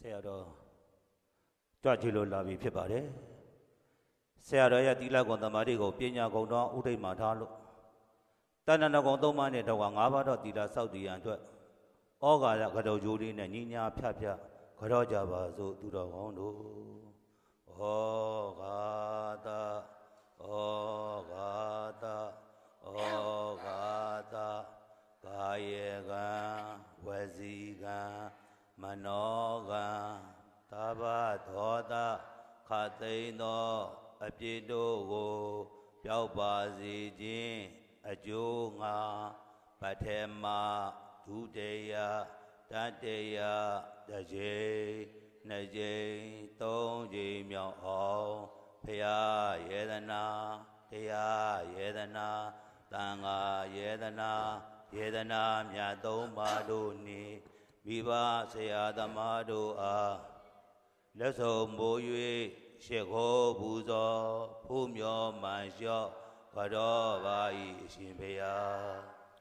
ရာတော်ကြွကြည့်လို့လာပြီဖြစ်ပါတယ်ဆရာတော်ရဲ့သီလကုံသမာဓိကိုပညာကုံတော်ဥဒိတ်မှာထားလို့တဏ္ဍနကုံ၃ပါးနဲ့တော့၅ပါးတော့သီလစောင့်တည်ရန်အတွက်ဩဃာရကတော်ဂျိုးလေးနဲ့ညီညာဖြတ်ကြောကြပါစို့သူတော်ကောင်းတို့ဩဃာတဩဃာတဩဃာတကာယေကံဝစီကံမနောကံသဗ္ဗဒောတခသိန်းသောအပြစ်တို့ကိုပျောက်ပါစေခြင်းအကျိုးငါပထေမဒုတိယတတိယတစ်ကြိမ်နှစ်ကြိမ်သုံးကြိမ်မြောက်အောင်ဘုရားယေသနာတရားယေသနာသံဃာယေသနာမြတ်သုံးပါးတို့နှင့်မိဘဆရာသမားတို့အားလက်ဆုံးမိုး၍ရှေခိုးပူဇော်ဖူးမြော်မှန်လျှော့ကြောပါ၏အရှင်ဘုရား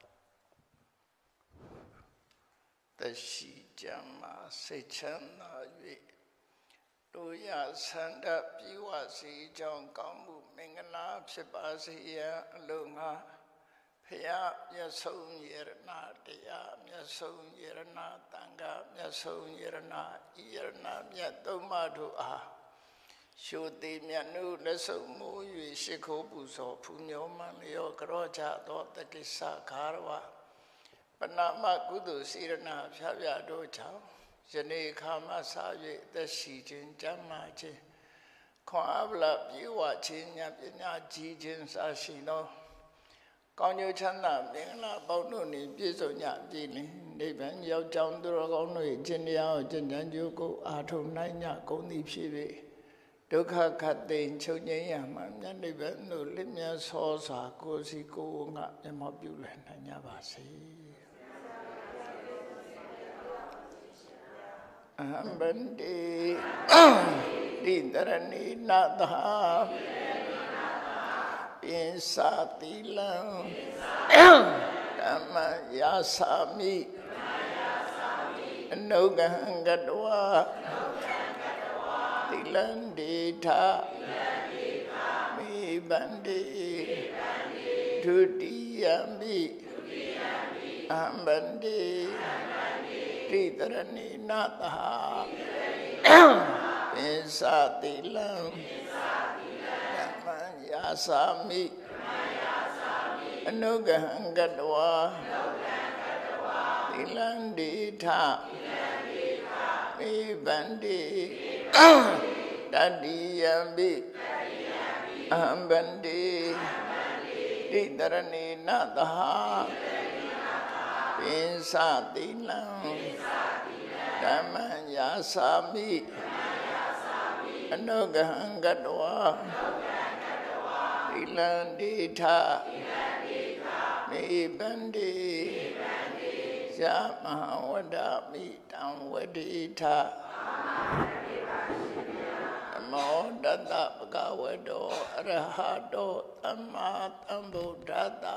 တရှိကြမှာစိတ်ချမ်းသာ၍တို့ရဆန္ဒပြေဝစေကြောင်းကောင်းမှုမင်္ဂလာဖြစ်ပါစေရန်အလုံးငါဖရာမြတ်ဆုံးယရဏတရားမြတ်ဆုံးယရဏတန်ခါမြတ်ဆုံးယရဏဤယရဏမြတ်သုံးပါးတို့အားရှုတိမြတ်နုလက်ဆုံးမိုး၍ရှိခိုးပူဇော်ဖူးမြော်မှန်လျောကြောကြသောတကိစ္စခါရဝပနာမကုသိုလ်စေရနာဖြာဖြာတို့ကြောင့်ယနေ့ခါမှစ၍အသက်ရှိခြင်းကျမ်းမာခြင်းခွန်အားဗလာပြေဝခြင်းဉာဏ်ပညာကြီးခြင်းစရှိသောကောင်းကျိုးချမ်းသာမင်္ဂလာပေါင်းတို့နှင့်ပြည့်စုံကြပြီနိဗ္ဗာန်ရောက်ကြောင်းသူတော်ကောင်းတို့၏ခြင်းတရားကိုကျင့်ကြံကြိုးကိုအားထုတ်နိုင်ကြကုန်သည်ဖြစ်၍ဒုက္ခခတ်သိမ်းချုပ်ငြိမ်းရမှမြတ်နိဗ္ဗာန်သို့လင်းမြန်ဆောစွာကိုယ်စီကိုယ်ငါမျက်မှောက်ပြုလွယ်နိုင်ကြပါစေအဟံဗန္တိတိတရဏိနာသပိစတိလံဓမ္မယာစာမိအနုဂံကတဝါတိလန္တိထမိဗန္တိဒုတိယမိအဟံဗန္တိတိတရဏိနာသပိစတိလံယာစာမိအနုဂံကတဝါသီလန္တိထမိဗန္တိတတိယံပိအဟံဗန္တိတိတရဏိနသပိစတိလံဓမ္မယာစာမိအနုဂံကတဝါသီလန္တိထမိဗန္တိယမဟာဝဒ္ဓမိတံဝတိထမောတတပကဝတောအရဟတောသမ္မာသမ္ဗုဒ္ဓတ္တ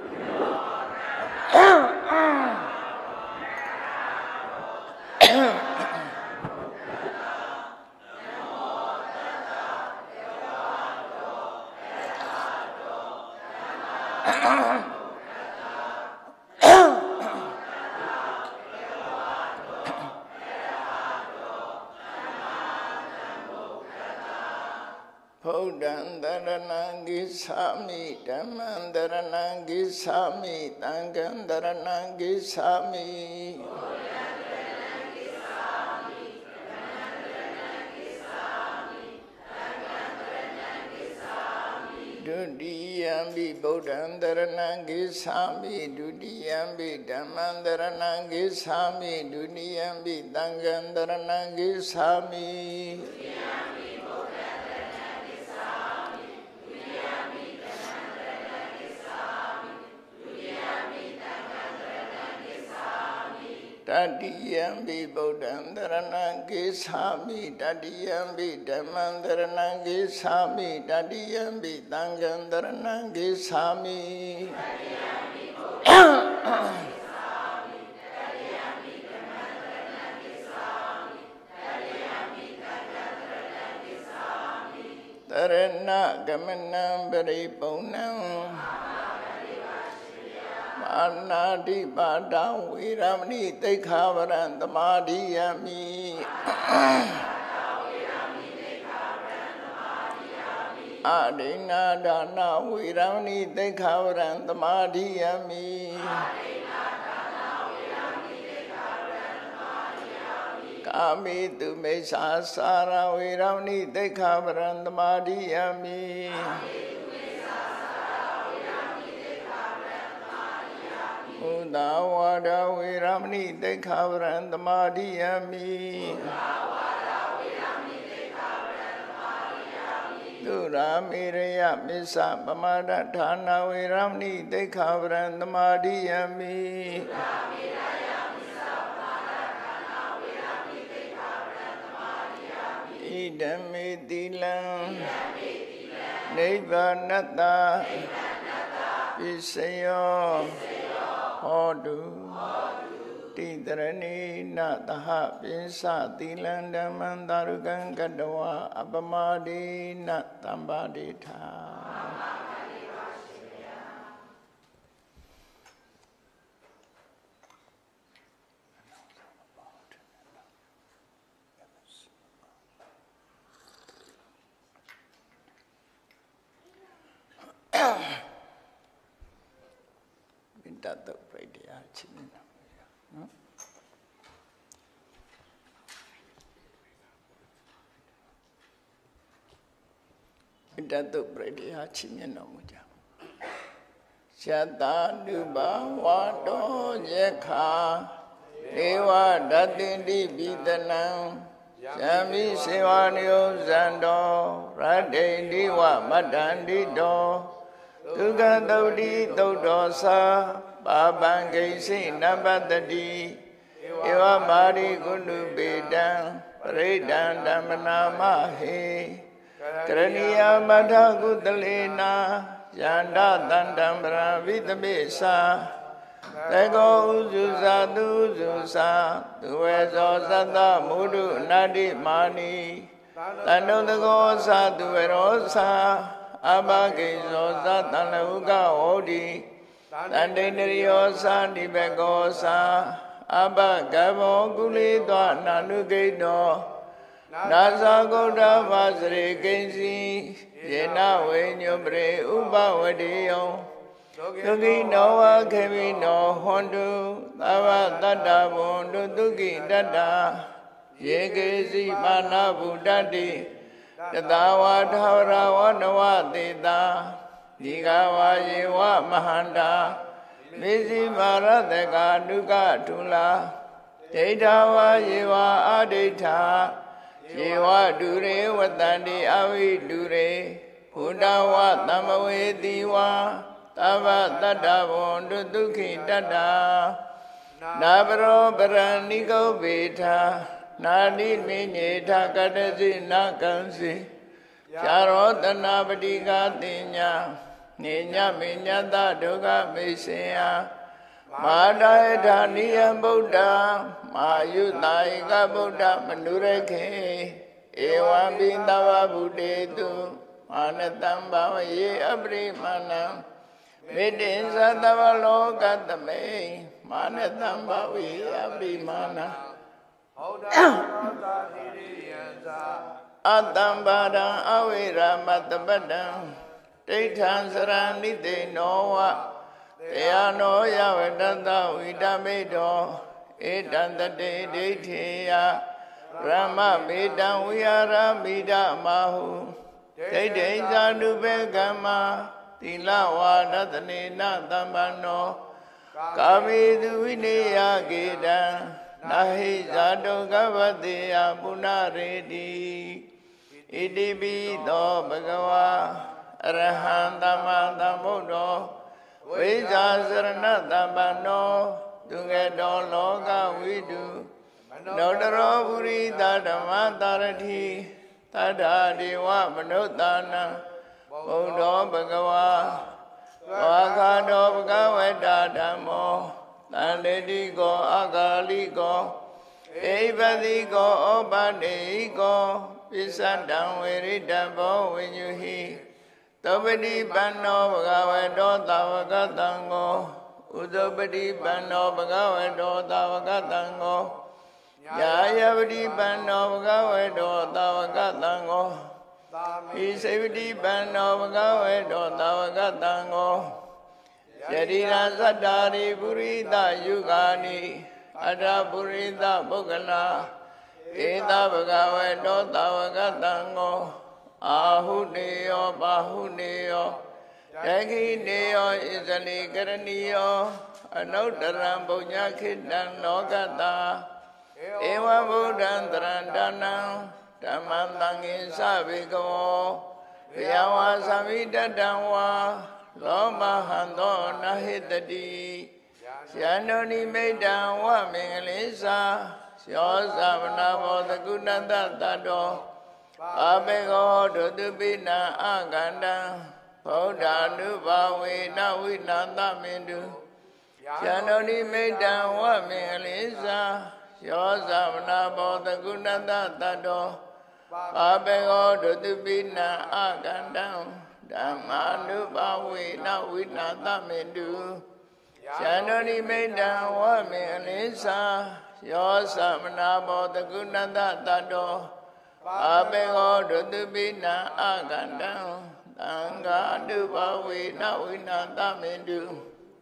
ဗုဒ္ဓံတရဏံဂိသာမိဓမ္မံတရဏံဂိသာမိသံဃံတရဏံဂိသာမိဒုတိယံပိဗုဒ္ဓံတရဏံဂိသာမိဒုတိယံပိဓမ္မံတရဏံဂိသာမိဒုတိယံပိသံဃံတရဏံဂိသာမိတတိယံပိဗုဒ္ဓံတရဏံဂိသာမိတတိယံပိဓမ္မံတရဏံဂိသာမိတတိယံပိသံဃံတရဏံဂိသာမိတတရဏဂမနံပရိပုံဏံမာနာတိပါဒံဝေရမဏိသိက္ခာပရံသမာဓိယမိအဒိနာဒါနဝေရမဏိသိက္ခာပရံသမာဓိယမိကာမိတုမေသာစာရဝေရမဏိသိက္ခာပရံသမာဓိယမိဥဒဝါဒဝေရမဏိသိက္ခာပရံသမာဓိယမိသုရာမေရယမစ္ဆပမာဒဌာနဝေရမဏိသိက္ခာပရံသမာဓိယမိဣဒမေတိလံနိဗ္ဗာနတ္တပစ္စယောဟောတုတိတရဏိနသဟပိစသီလံဓမ္မံသာရုကံကတဝအပမဒိနသံပါဒိထာမိတ္တတုပ္ပိတရားချင်းနော်မိတ္တတုပ္ပိတရားချင်းနော်မူကြယတနုဘဝတောယခာဒေဝဒတ္တိတိပိတနံယံမိစေဝနယုဇံတောရတ္တိတိဝမတ္တန္တိတောဒုက္ခသုတ်တိသုတ်တောသာပါပံဂိစိနပတ္တိဧဝမာရိကုဏုပေတံပရိဒံဓမ္မနာမဟေကရဏီယမထကုတလေနာယန္တတန္တံပရဝိတမေသာတကောဥစုသာသူစုသာသူဝေဇောသတ္တမုဒုအနာတိမာနိတန္တုတကောသာသူဝေရောသာအဘဂိဇောသတံလဟုကဟောတိတန္တိန္ဒရိယောသာတိဘကောသာအဘဂဘောကုလိသောနာနုဂိတောနာဇာဂௌတမစရိကိဉ္စီယေနဝိညုပရိဥပဝတိယောဒုက္ခိနောဝခေမိနောဟွန်တုသဗ္ဗတတ္တဘုံတုဒုက္ခိတတ္တယေကေစီမာနဗုဒ္ဓတိတတဝါထာဝရဝနဝသေတာဒီဃဝါယေဝမဟန္တာမေဇိမာရတကာဒုက္ခထုလာဒိဋ္ဌဝါယေဝအဒိဋ္ဌာယေဝဒုရေဝတန္တိအဝိဒုရေဘုဒ္ဓဝသမ္မဝေတိဝါသဗ္ဗတတ္တဘုံတုဒုက္ခိတတ္တနာပရောပရဏိကောပေထာနာတိမိညေထကတ္တစိနာကံစီဖြာရောတနာပတိကတင်ညာနေညမေညတဒုက္ခမေစေယမာဒယထာနိယဗုဒ္ဓမာယုတာဧကဗုဒ္ဓမနုရခေဧဝံပိသဗ္ဗဗုတေတုမာနတံဘဝယေအပရိမာဏံမေတ္တိသတ္တဝလောကတမေမာနတံဘဝယေအပရိမာဏံဟောဒာသာတိရိယသာအတံပါဒံအဝိရမတပတံဒိဋ္ဌံစရဏိတေနောဝတရားနောယဝတ္တဝိတမေတောဧတံတတေဒိဋ္ဌေယရမမေတံဝိဟာရမိဒမဟုဒိဋ္ဌိဇာနုဘေကမ္မာသီလဝါဒသနေနသမ္ပန္နောကာမေသူဝိနေယကေတံနာဟိဇာတုကဗတေယပုဏ္ဏရေတိဣတိပိသောဘဂဝါအရဟံသမ္မာသမ္ဗုဒ္ဓောဝိဇာစရဏသမ္ပန္နောသူငေတောလောကဝိတုနောတရောပုရိသဓမ္မတာရတိတတ္ထာဒေဝမနုဿာနံဘုဒ္ဓောဘဂဝါဝါခာတောဘဂဝတ္တဓမ္မောတန္တေတိကောအကာလိကောဧပတိကောဩပတေကော Pisadam Virita Bo Vinyuhi Topati Pano Bhagavato Tavagatango Udopati Pano Bhagavato Tavagatango Jayavati Pano Bhagavato Tavagatango Isavati Pano Bhagavato Tavagatango Yadira Sattari Purita Yugani Ada Purita Bhagala Eda Bhagavato Tavagatango Ahuneyo Bahuneyo Yagineyo Isali Karaniyo Anaudaram Bunyakidan Nogata Ewa Buddhan Tarandanam Dhammantangin Sabhiko Vyawa Samidadamwa Loma Hando Nahitati Syanoni Medan Wa Mingalisa Syosa Manabo Takunanda Tado Abego Dudubina Aganda Bodha Nubawe Nawinanda Mindu Syanoni Medan Wa Mingalisa Syosa Manabo Takunanda Tado Abego Dudubina Aganda Dhammanu Bawe Nawinanda Mindu Syanoni Medan Wa Mingalisa Syosa Manabo Takunanda Tado Abego Dudubina Aganda Tanga Dubawe Nawinanda Mindu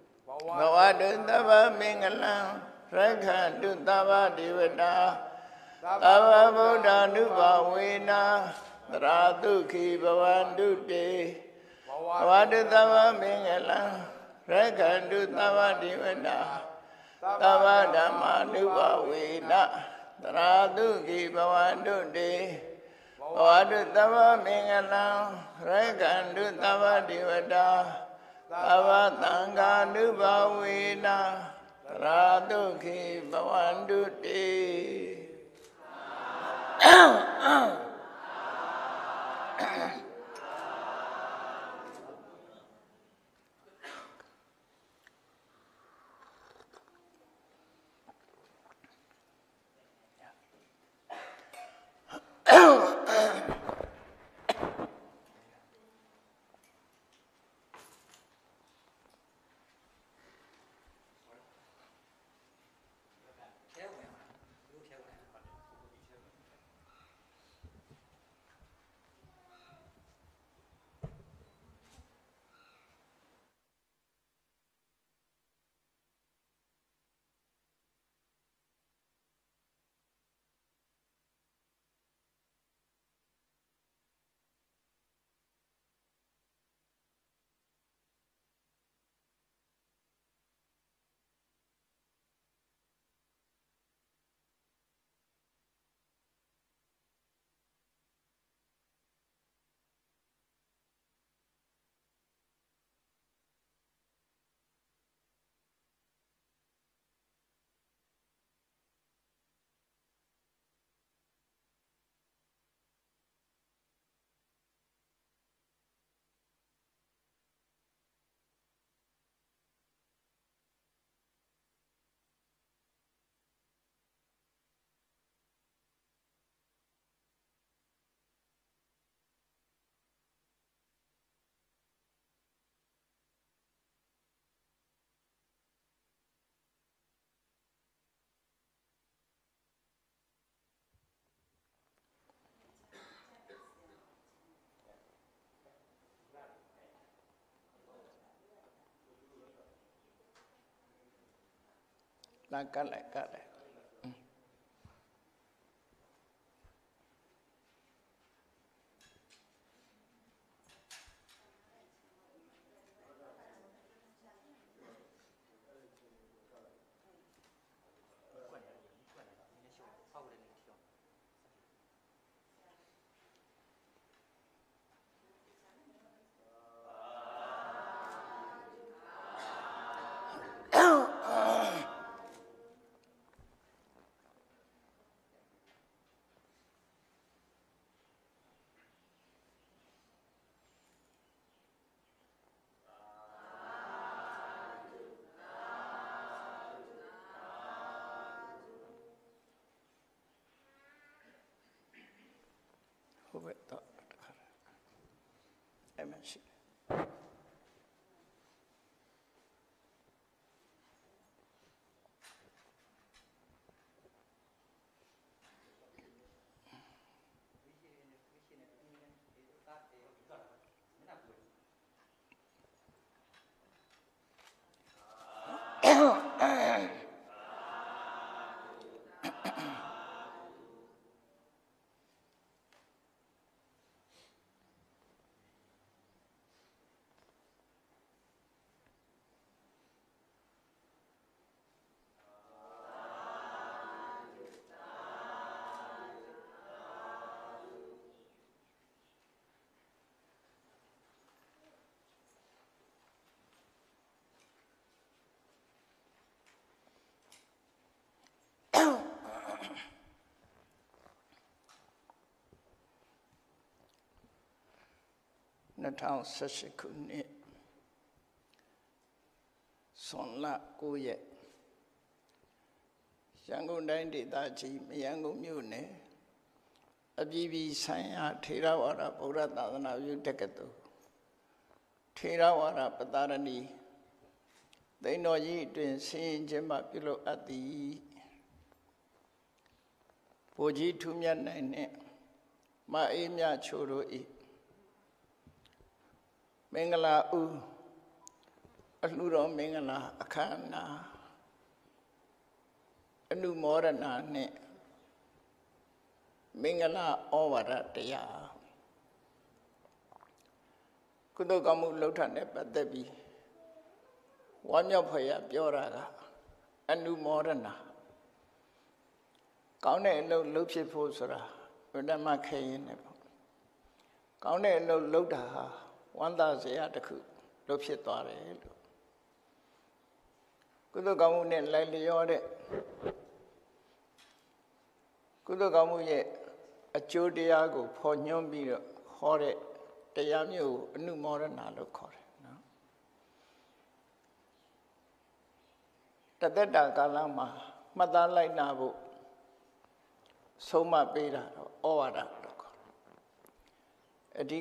Bhavadu Tava Mingalam Rakha Dutava Divata Tava Buddha Dubawe Na Tradukhi Bhavandu Te Bhavadu Tava Mingalam Rakha Dutava Divata Tava Dhamma Dubawe Na Tradukhi Bhavandu Te Bhavadu Tava Mingalam Rakha Dutava Divata Tava Tanga Dubawe Na Tradukhi Bhavandu Te Cut it. wet thought. Amen. Natao Sashikuni Sonla Goye Yango 90 Daji, Miyango Mune, Abibi Sanya, Tirawara, Buratana, Utekato, Tirawara, Patarani. They know ye to see Jemma Pilo at the Poji Tumyan, Ma Emia Choro E. Mengala U Aluro Mengala Akana Anu Morana Ne Mengala Ovara Tea Kudogamu Lotane Padabi Wanyapaya Bioraga Anu Morana Kaune no Lupi Fosra Udama Kayin Kaune no Lodaha 1000 တခုလို့ဖြစ်သွားတယ်လို့ကုသိုလ်ကောင်းမှုနဲ့လိုက်လျောတဲ့ကုသိုလ်ကောင်းမှုရဲ့အကျိုးတရားကိုဖော်ညွှန်းပြီးတော့ဟောတဲ့တရားမျိုးကိုအနုမောဒနာလို့ခေါ်တယ်နော်တသက်တာကာလမှာမှတ်သားလိုက်နာဖို့ဆုံးမပေးတာတော့ဩဝါဒလို့ခေါ်တယ်အဓိ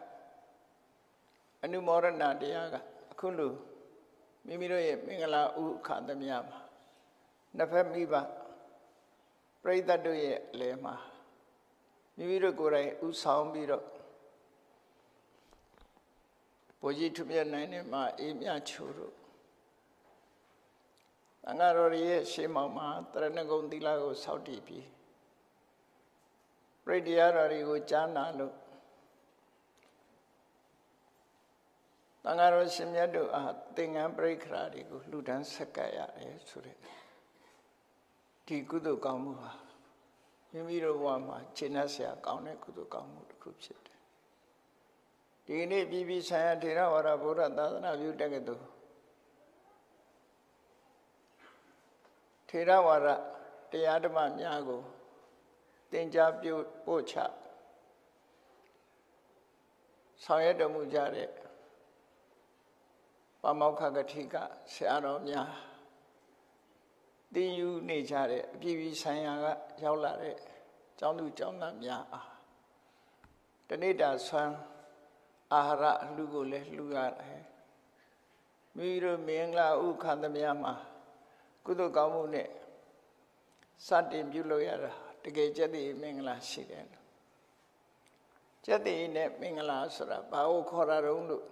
ကအနုမောဒနာတရားကအခုလိုမိမိတို့ရဲ့မင်္ဂလာဥခါသမယမှာနှစ်ဖက်မိဘပရိသတ်တို့ရဲ့အလယ်မှာမိမိတို့ကိုယ်တိုင်ဥဆောင်ပြီးတော့ဘုရားထုမြတ်နိုင်တဲ့မှာအေးမြချိုးတို့သံဃာတော်ရဲ့ရှေးမောင်မှာတရဏဂုံသီလကိုစောင့်တည်ပြီးပရိတရားတော်တွေကိုကြားနာလို့သံဃာတော်ရှင်မြတ်တို့အားသင်္ကန်းပရိက္ခရာတွေကိုလှူဒန်းဆက်ကပ်ရတယ်ဆိုတဲ့ဒီကုသိုလ်ကောင်းမှုဟာမိမိတို့ဘဝမှာရှင်းနှက်စရာကောင်းတဲ့ကုသိုလ်ကောင်းမှုတစ်ခုဖြစ်တယ်ဒီနေ့ပြည်ပြည်ဆိုင်ရာထေရဝါဒဗုဒ္ဓသာသနာပြုတက္ကသိုလ်ထေရဝါဒတရားဓမ္မများကိုသင်ကြားပို့ချဆောင်ရွက်တော်မူကြတဲ့ပါမောက္ခကတိကဆရာတော်များသင်ယူနေကြတဲ့အပြည်ပြည်ဆိုင်ရာကရောက်လာတဲ့ကျောင်းသူကျောင်းသားများအားတနေ့တာဆွမ်းအာဟာရအလှကိုလည်းလှူရတယ်မိတို့မင်္ဂလာဥခန္ဓမြမှာကုသိုလ်ကောင်းမှုနဲ့စတင်ပြုလုပ်ရတာတကယ်ကျက်တည်မင်္ဂလာရှိတယ်ကျက်တည်နဲ့မင်္ဂလာဆိုတာဘာကိုခေါ်တာတုံးလို့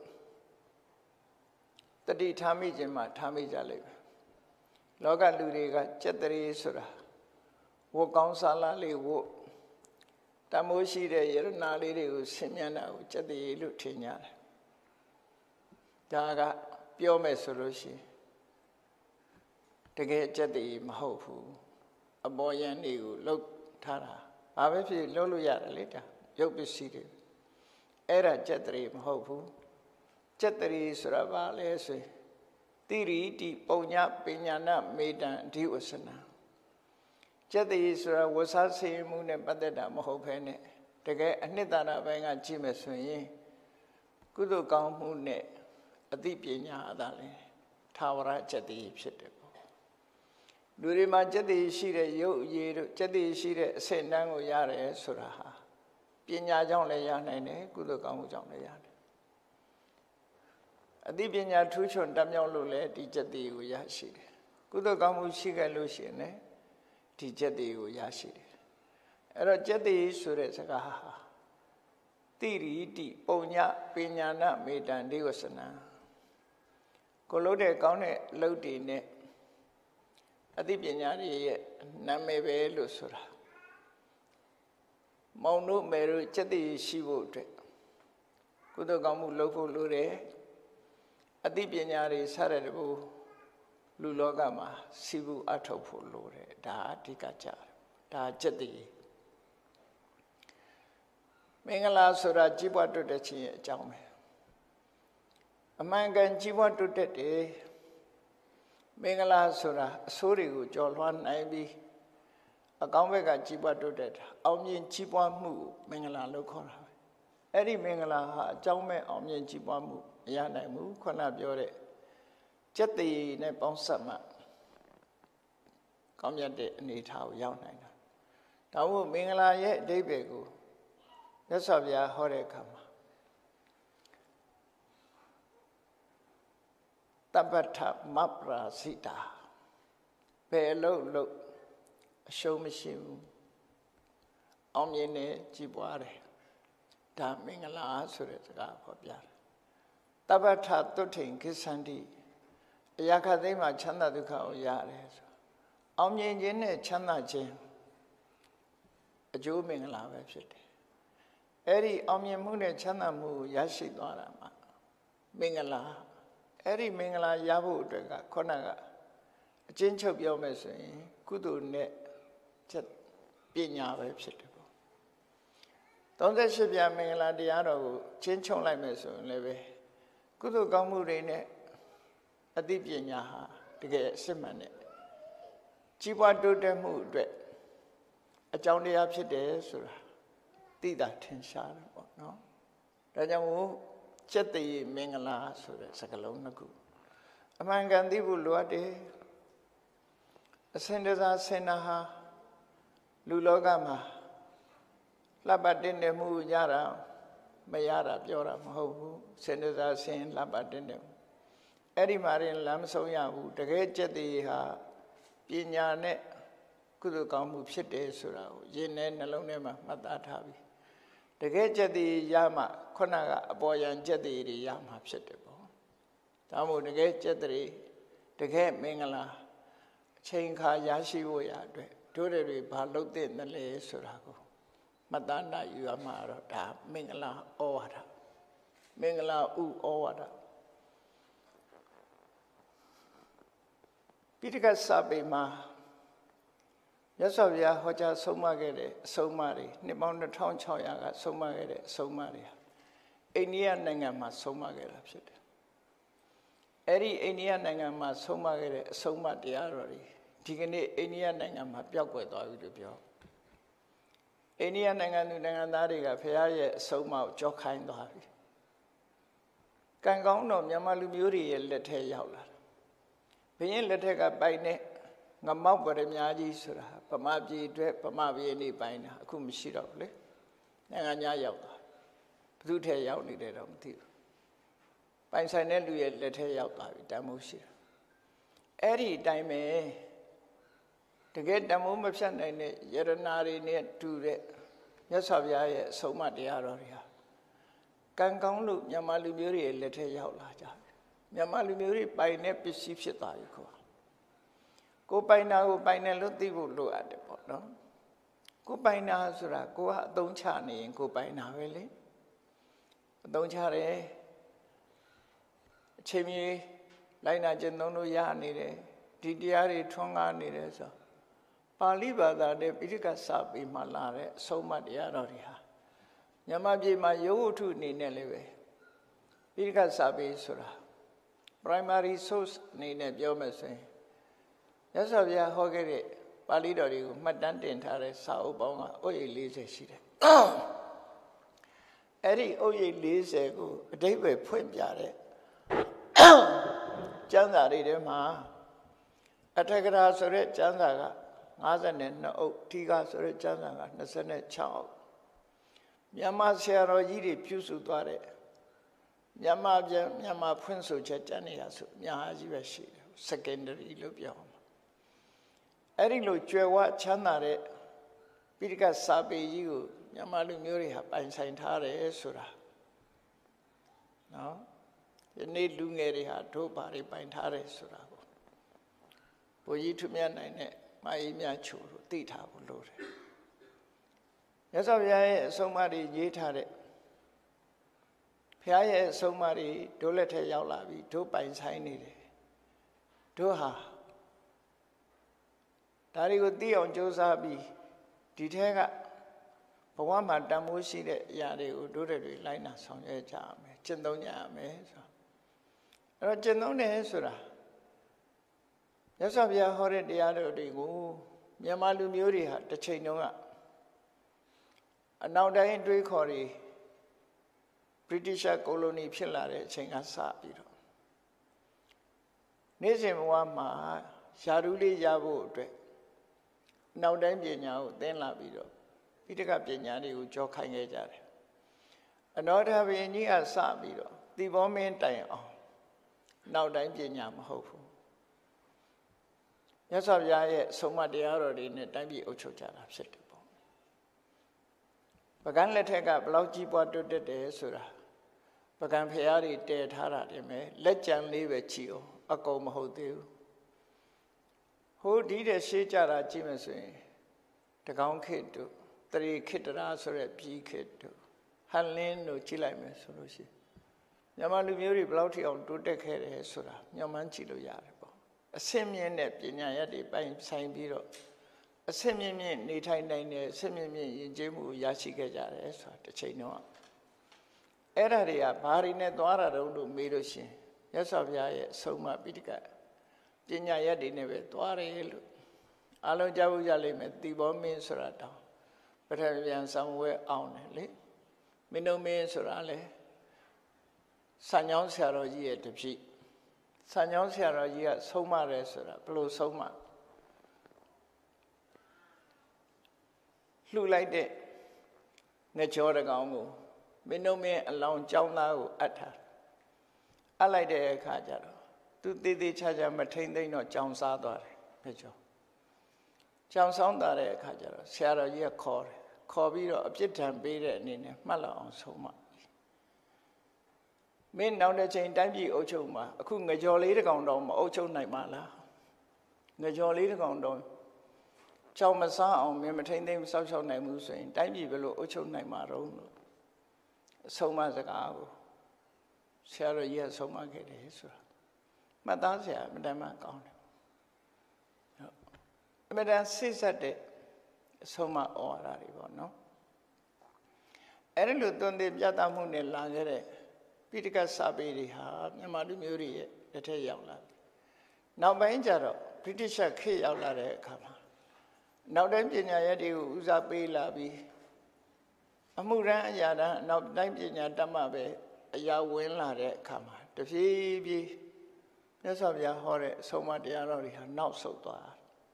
တတိထားမိခြင်းမှာထားမိကြလိမ့်မယ်လောကလူတွေကကျက်တည်းဆိုတာဝတ်ကောင်းစားလားလေးဝတ်တမိုးရှိတဲ့ယရနာလေးတွေကိုဆင်ញံတာကိုကျက်တည်းလို့ထင်ကြတယ်ဒါကပြောမယ်ဆိုလို့ရှိရင်တကယ်ကျက်တည်းမဟုတ်ဘူးအပေါ်ယံတွေကိုလှုပ်ထားတာဘာပဲဖြစ်လှုပ်လို့ရတယ်လေဒါရုပ်ပစ္စည်းတွေအဲ့ဒါကျက်တည်းမဟုတ်ဘူးကျက်တည်းဆိုတာဘာလဲဆိုရင်တိရိတိပုံညပညာနာမေတ္တံအဓိဝဆနာကျက်တည်းဆိုတာဝဆဆေးမှုနဲ့ပတ်သက်တာမဟုတ်ဘဲနဲ့တကယ်အနှစ်သာရပိုင်းကကြည့်မယ်ဆိုရင်ကုသိုလ်ကောင်းမှုနဲ့အသိပညာအသာလဲထာဝရကျက်တည်းဖြစ်တယ်ပေါ့လူတွေမှာကျက်တည်းရှိတဲ့ရုပ်ရည်တို့ကျက်တည်းရှိတဲ့အဆင့်တန်းကိုရတယ်ဆိုတာဟာပညာကြောင့်လည်းရနိုင်တယ်ကုသိုလ်ကောင်းမှုကြောင့်လည်းရတယ်အသိပညာထူးချွန်တတ်မြောက်လို့လည်းဒီကျက်တည်ကိုရရှိတယ်ကုသိုလ်ကောင်းမှုရှိခဲ့လို့ရှိရင်လည်းဒီကျက်တည်ကိုရရှိတယ်အဲ့တော့ကျက်တည်ဆိုတဲ့စကားဟာတိရိတိပုံညပညာနာမေတ္တံဒေဝစနံကိုလို့တဲ့ကောင်းတဲ့အလုပ်တွေနဲ့အသိပညာတွေရဲ့နာမည်ပဲလို့ဆိုတာမောင်တို့မယ်တို့ကျက်တည်ရှိဖို့အတွက်ကုသိုလ်ကောင်းမှုလုပ်ဖို့လိုတယ်အသိပညာတွေစတဲ့တဘူးလူလောကမှာစီဘူးအထောက်ဖို့လိုတယ်ဒါအဓိကကြတယ်ဒါကျက်တည်မင်္ဂလာဆိုတာကြီးပွားတိုးတက်ခြင်းရဲ့အကြောင်းပဲအမှန်ကန်ကြီးပွားတိုးတက်တယ်မင်္ဂလာဆိုတာအဆိုးတွေကိုကျော်လွှားနိုင်ပြီးအကောင်းဘက်ကကြီးပွားတိုးတက်တာအောင်မြင်ကြီးပွားမှုမင်္ဂလာလို့ခေါ်တာပဲအဲ့ဒီမင်္ဂလာဟာအကြောင်းမဲ့အောင်မြင်ကြီးပွားမှုမရနိုင်ဘူးခုနပြောတဲ့ကျက်တည်နဲ့ပေါင်းစပ်မှကောင်းမြတ်တဲ့အနေအထားကိုရောက်နိုင်တာဒါမို့မင်္ဂလာရဲ့အဓိပ္ပာယ်ကိုမြတ်စွာဘုရားဟောတဲ့အခါမှာတပ္ပထမပ္ပရာစိတာဘယ်လို့အရှုံးမရှိဘူးအောင်မြင်နေကြည်ပွားတယ်ဒါမင်္ဂလာဆိုတဲ့စကားဖော်ပြတယ်တပ္ပထသုတ်ထိန်ကိစ္ဆန္တိအရာခသိမ်းမှာချမ်းသာဒုက္ခကိုရတယ်ဆိုအောင်မြင်ခြင်းနဲ့ချမ်းသာခြင်းအကျိုးမင်္ဂလာပဲဖြစ်တယ်အဲ့ဒီအောင်မြင်မှုနဲ့ချမ်းသာမှုကိုရရှိသွားတာမှာမင်္ဂလာအဲ့ဒီမင်္ဂလာရဖို့အတွက်ကခုနကအချင်းချုပ်ပြောမယ်ဆိုရင်ကုသိုလ်နဲ့ပညာပဲဖြစ်တယ်ပေါ့38ပြမင်္ဂလာတရားတော်ကိုချင်းချုပ်လိုက်မယ်ဆိုရင်လည်းပဲကုသိုလ်ကောင်းမှုတွေနဲ့အသိပညာဟာတကယ်အစစ်မှန်တဲ့ကြီးပွားတိုးတက်မှုအတွက်အကြောင်းတရားဖြစ်တယ်ဆိုတာသိတာထင်ရှားတယ်ပေါ့နော်ဒါကြောင့်မို့ကျက်တည်မင်္ဂလာဆိုတဲ့စကားလုံးနှစ်ခုအမှန်ကန်သိဖို့လိုအပ်တယ်အစင်တစားစင်နာဟာလူလောကမှာလှပတင်တယ်မှုရတာမရတာပြောတာမဟုတ်ဘူးစင်တစားစင်လှပတင်တယ်အဲ့ဒီမှာရင်လမ်းမဆုံးရဘူးတကယ်ကျက်တည်ဟာပညာနဲ့ကုသိုလ်ကောင်းမှုဖြစ်တယ်ဆိုတာကိုယဉ်နဲ့နှလုံးထဲမှာမှတ်သားထားပြီးတကယ်ကျက်တည်ရမှခုနကအပေါ်ယံကျက်တည်တွေရမှဖြစ်တယ်ပေါ့ဒါမို့တကယ်ကျက်တည်တကယ်မင်္ဂလာအချိန်ခါရရှိဖို့ရအတွက်တို့တွေဘာလုပ်တဲ့နလဲဆိုတာကိုမှတ်သားနိုင်ယူရမှာတော့ဒါမင်္ဂလာဩဝါဒမင်္ဂလာဥဩဝါဒပိဋကစာပေမှာမြတ်စွာဘုရားဟောကြားဆုံးမခဲ့တဲ့အဆုံးအမတွေနှစ်ပေါင်း2600ကဆုံးမခဲ့တဲ့အဆုံးအမတွေအိန္ဒိယနိုင်ငံမှာဆုံးမခဲ့တာဖြစ်တယ်။အဲ့ဒီအိန္ဒိယနိုင်ငံမှာဆုံးမခဲ့တဲ့အဆုံးအမတရားတော်တွေဒီကနေ့အိန္ဒိယနိုင်ငံမှာပျောက်ကွယ်သွားပြီလို့ပြော။အိန္ဒိယနိုင်ငံသူနိုင်ငံသားတွေကဘုရားရဲ့အဆုံးအမကိုကြောက်ခိုင်းသွားပြီ။ကံကောင်းတော့မြန်မာလူမျိုးတွေရဲ့လက်ထဲရောက်လာတယ်။ဘုရင်လက်ထက်ကပိုင်တဲ့ငမောက်ပရမကြီးဆိုတာဗမာပြည်အတွက်ဗမာပြည်နေပိုင်းတာအခုမရှိတော့ဘူးလေနိုင်ငံညာရောက်သွားဘသူထဲရောက်နေတယ်တော့မသိဘူးပိုင်ဆိုင်တဲ့လူရဲ့လက်ထဲရောက်သွားပြီတန်မိုးရှိတယ်အဲ့ဒီအတိုင်းပဲတကယ်တန်မိုးမဖြတ်နိုင်တဲ့ယရနာတွေနဲ့တူတဲ့မြတ်စွာဘုရားရဲ့အဆုံးအမတရားတော်တွေဟာကံကောင်းလို့မြန်မာလူမျိုးတွေရဲ့လက်ထဲရောက်လာကြပြီမြန်မာလူမျိုးတွေပိုင်တဲ့ပစ္စည်းဖြစ်သွားပြီခေါ်ကိုပိုင်နာကိုပိုင်တယ်လို့သိဖို့လိုအပ်တယ်ပေါ့နော်ကိုပိုင်နာဆိုတာကိုကအသုံးချနေရင်ကိုပိုင်နာပဲလေအသုံးချတယ်အချိန်ကြီးလိုက်နာကျင့်သုံးလို့ရနေတယ်ဒီတရားတွေထွန်းကားနေတယ်ဆိုပါဠိဘာသာနဲ့ပိဋကစာပေမှာလာတဲ့အဆုံးအမတရားတော်တွေဟာမြန်မာပြည်မှာရုပ်ဝတ္ထုအနေနဲ့လည်းပဲပိဋကစာပေဆိုတာ primary source အနေနဲ့ပြောမယ်ဆိုရင်မြတ်စွာဘုရားဟောခဲ့တဲ့ပါဠိတော်တွေကိုမှတ်တမ်းတင်ထားတဲ့စာအုပ်ပေါင်းကဥယျာဉ်40ရှိတယ်အဲ့ဒီဥယျာဉ်40ကိုအဓိပ္ပာယ်ဖွင့်ပြတဲ့ကျမ်းစာတွေထဲမှာအထက်ကရာဆိုတဲ့ကျမ်းစာက52အုပ်ထီကဆိုတဲ့ကျမ်းစာက26အုပ်မြန်မာဆရာတော်ကြီးတွေပြုစုသွားတဲ့မြန်မာဖွင့်ဆိုချက်တန်နေရဆိုအများကြီးပဲရှိတယ် secondary လို့ပြောမှာအဲ့ဒီလိုကျွယ်ဝချမ်းသာတဲ့ပိဋကစာပေကြီးကိုမြန်မာလူမျိုးတွေဟာပိုင်ဆိုင်ထားတယ်ဆိုတာနော်ဒီနေ့လူငယ်တွေဟာတို့ဘာတွေပိုင်ထားတယ်ဆိုတာကိုဘုန်းကြီးထူးမြတ်နိုင်တဲ့မာယီမြချိုတို့သိထားဖို့လိုတယ်မြတ်စွာဘုရားရဲ့အဆုံးအမတွေရေးထားတဲ့ဘုရားရဲ့အဆုံးအမတွေတို့လက်ထက်ရောက်လာပြီတို့ပိုင်ဆိုင်နေတယ်တို့ဟာဒါတွေကိုသိအောင်ကြိုးစားပြီးဒီထဲကဘဝမှာတန်ဖိုးရှိတဲ့အရာတွေကိုတို့တွေလိုက်နာဆောင်ရွက်ကြရမယ်ကျင့်သုံးကြရမယ်ဆိုအဲ့တော့ကျင့်သုံးတယ်ဆိုတာမြတ်စွာဘုရားဟောတဲ့တရားတော်တွေကိုမြန်မာလူမျိုးတွေဟာတစ်ချိန်တုန်းကအနောက်တိုင်းတွေးခေါ်တွေဗြိတိရှ်ကိုလိုနီဖြစ်လာတဲ့အချိန်ကစပြီးတော့နေ့စဉ်ဘဝမှာယာရုလေးရဖို့အတွက်နောက်တိုင်းပညာကိုသင်လာပြီးတော့ပိဋကပညာတွေကိုကြောခိုင်းခဲ့ကြတယ်အနောထဘုရင်ကြီးကစပြီးတော့သီပေါမင်းတိုင်အောင်နောက်တိုင်းပညာမဟုတ်ဘူးမြတ်စွာဘုရားရဲ့ဆုံးမတရားတော်တွေနဲ့တိုင်းပြည်အုပ်ချုပ်ကြတာဖြစ်တယ်ပေါ့ပကံလက်ထက်ကဘလောက်ကြီးပွားတိုးတက်တယ်ဆိုတာပကံဖရာတွေတည်ထားတာတယ်မယ်လက်ကြံလေးပဲကြည့်အောင်အကုန်မဟုတ်သေးဘူးဟိုဒီတဲ့ရှေးကြတာကြည့်မယ်ဆိုရင်တကောင်းခေတ်တို့တရီခေတ္တရာဆိုတဲ့ပြည်ခေတ်တို့ဟန်လင်းတို့ကြည့်လိုက်မယ်ဆိုလို့ရှိရင်မြန်မာလူမျိုးတွေဘလောက်ထိအောင်တိုးတက်ခဲ့တယ်ဆိုတာညှော်မှန်းကြည့်လို့ရတယ်ပေါ့အဆင့်မြင့်တဲ့ပညာရည်တွေပိုင်ဆိုင်ပြီးတော့အဆင့်မြင့်နေထိုင်နိုင်တဲ့အဆင့်မြင့်ယဉ်ကျေးမှုရရှိခဲ့ကြတယ်ဆိုတာတစ်ချိန်တော့အဲ့ဒါတွေကဘာတွေနဲ့သွားတာတုံးလို့မေးလို့ရှိရင်မြတ်စွာဘုရားရဲ့အဆုံးအမပိဋကပညာရည်တွေနဲ့ပဲသွားတယ်လို့အလုံးကြားဖို့ကြလိမ့်မယ်သီပေါမင်းဆိုတာတောင်းပထမပြန်ဆောင်ဝဲအောင်တယ်လေမင်းတို့မင်းဆိုတာလေစံညောင်းဆရာတော်ကြီးရဲ့တပည့်စံညောင်းဆရာတော်ကြီးကဆုံးမတယ်ဆိုတာဘယ်လိုဆုံးမလှူလိုက်တဲ့ငကြောတကောင်ကိုမင်းတို့မင်းအလောင်းကြောင်းသားကိုအပ်ထားအပ်လိုက်တဲ့အခါကျတော့သူတည်တည်ချာချာမထိမ့်သိမ့်တော့ကြောင်စားသွားတယ်ငကြောကြောင်ဆောင်သွားတဲ့အခါကျတော့ဆရာတော်ကြီးကခေါ်တယ်ခေါ်ပြီးတော့အပြစ်ဒဏ်ပေးတဲ့အနေနဲ့မှတ်လောက်အောင်ဆုံးမမင်းနောက်တစ်ချိန်တိုင်းပြည်အုပ်ချုပ်မှာအခုငကြော်လေးတစ်ကောင်တော့မအုပ်ချုပ်နိုင်ပါလားငကြော်လေးတစ်ကောင်တော့ကြောင်မစားအောင်မင်းမထိမ့်သိမ့်စောက်ရှောက်နိုင်ဘူးဆိုရင်တိုင်းပြည်ဘယ်လိုအုပ်ချုပ်နိုင်မှာတော့လို့အဆုံးမစကားကိုဆရာတော်ကြီးကဆုံးမခဲ့တယ်ဆိုတာမှတ်သားစရာအမှန်တမ်းကောင်းတယ်အမှန်တမ်းစိတ်ဆက်တဲ့အဆုံးမဩဝါဒတွေပေါ့နော်အဲ့ဒီလိုသွန်သင်ပြသမှုနဲ့လာခဲ့တဲ့ပိဋကစာပေတွေဟာမြန်မာလူမျိုးတွေရဲ့လက်ထက်ရောက်လာပြီနောက်ပိုင်းကျတော့ဗြိတိရှ်ခေတ်ရောက်လာတဲ့အခါမှာနောက်တိုင်းပညာရည်တွေကိုဦးစားပေးလာပြီးအမှုရန်အရာတန်းနောက်တိုင်းပညာတတ်မှပဲအရာဝင်လာတဲ့အခါမှာတဖြည်းဖြည်းမြတ်စွာဘုရားဟောတဲ့အဆုံးအမတရားတော်တွေဟာနောက်ဆုတ်သွား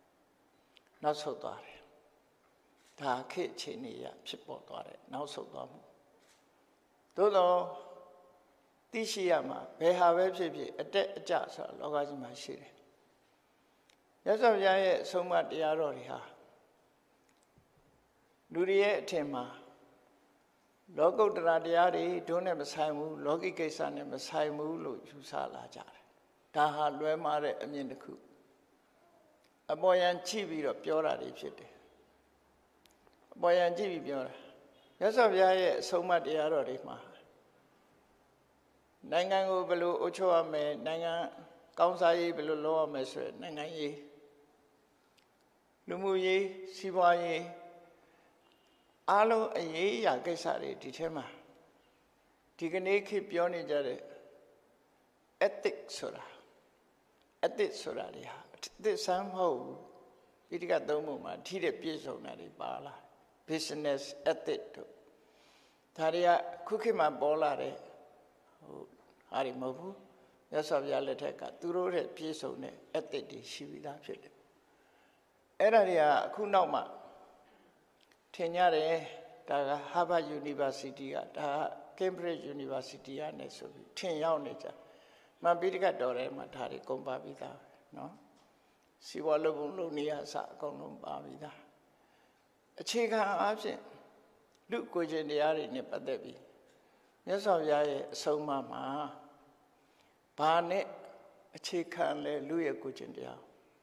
တယ်ဒါခေတ်အခြေအနေရဖြစ်ပေါ်သွားတယ်နောက်ဆုတ်သွားမှုသို့တော့သိရှိရမှာဘယ်ဟာပဲဖြစ်ဖြစ်အတက်အကျဆိုတာလောကကြီးမှာရှိတယ်မြတ်စွာဘုရားရဲ့အဆုံးအမတရားတော်တွေဟာလူတွေရဲ့အထင်မှာလောကုတ္တရာတရားတွေတို့နဲ့မဆိုင်ဘူးလောကီကိစ္စနဲ့မဆိုင်ဘူးလို့ယူဆလာကြတယ်ဒါဟာလွဲမှားတဲ့အမြင်တစ်ခုအပေါ်ယံကြည့်ပြီးတော့ပြောတာတွေဖြစ်တယ်အပေါ်ယံကြည့်ပြီးပြောတာမြတ်စွာဘုရားရဲ့အဆုံးအမတရားတော်တွေမှာနိုင်ငံကိုဘယ်လိုအုပ်ချုပ်ရမလဲနိုင်ငံကောင်းစားရေးဘယ်လိုလုပ်ရမလဲဆိုရယ်နိုင်ငံရေးလူမှုရေးစီးပွားရေးအားလုံးအရေးအရာကိစ္စတွေဒီထဲမှာဒီကနေ့ခေတ်ပြောနေကြတဲ့ ethics ဆိုတာတွေဟာသစ္စာမဟုတ်ဘူးပိဋကသုံးပုံမှာထိတဲ့ပြည့်စုံတာတွေပါလာ business ethics တို့ဒါတွေကခုခေတ်မှာပေါ်လာတဲ့ဟာတွေမဟုတ်ဘူးမြတ်စွာဘုရားလက်ထက်ကသူတို့ရဲ့ပြည့်စုံတဲ့ ethics တွေရှိပြီးသားဖြစ်တယ်အဲ့ဒါတွေကအခုနောက်မှထင်ကြတယ်ဒါက Harvard University ကဒါက Cambridge University ကနေဆိုပြီးထင်ရောက်နေကြမှန်ပိဋကတ်တော်ထဲမှာဒါတွေကုန်ပါပြီးသားနော်စီဝါလုပ်ပုံလုပ်နေရစအကုန်လုံးပါပြီးသားအခြေခံအားဖြင့်လူကိုယ်ချင်းတရားတွေနဲ့ပတ်သက်ပြီးမြတ်စွာဘုရားရဲ့အဆုံးအမမှာဘာနဲ့အခြေခံလဲလူရဲ့ကိုယ်ချင်းတရား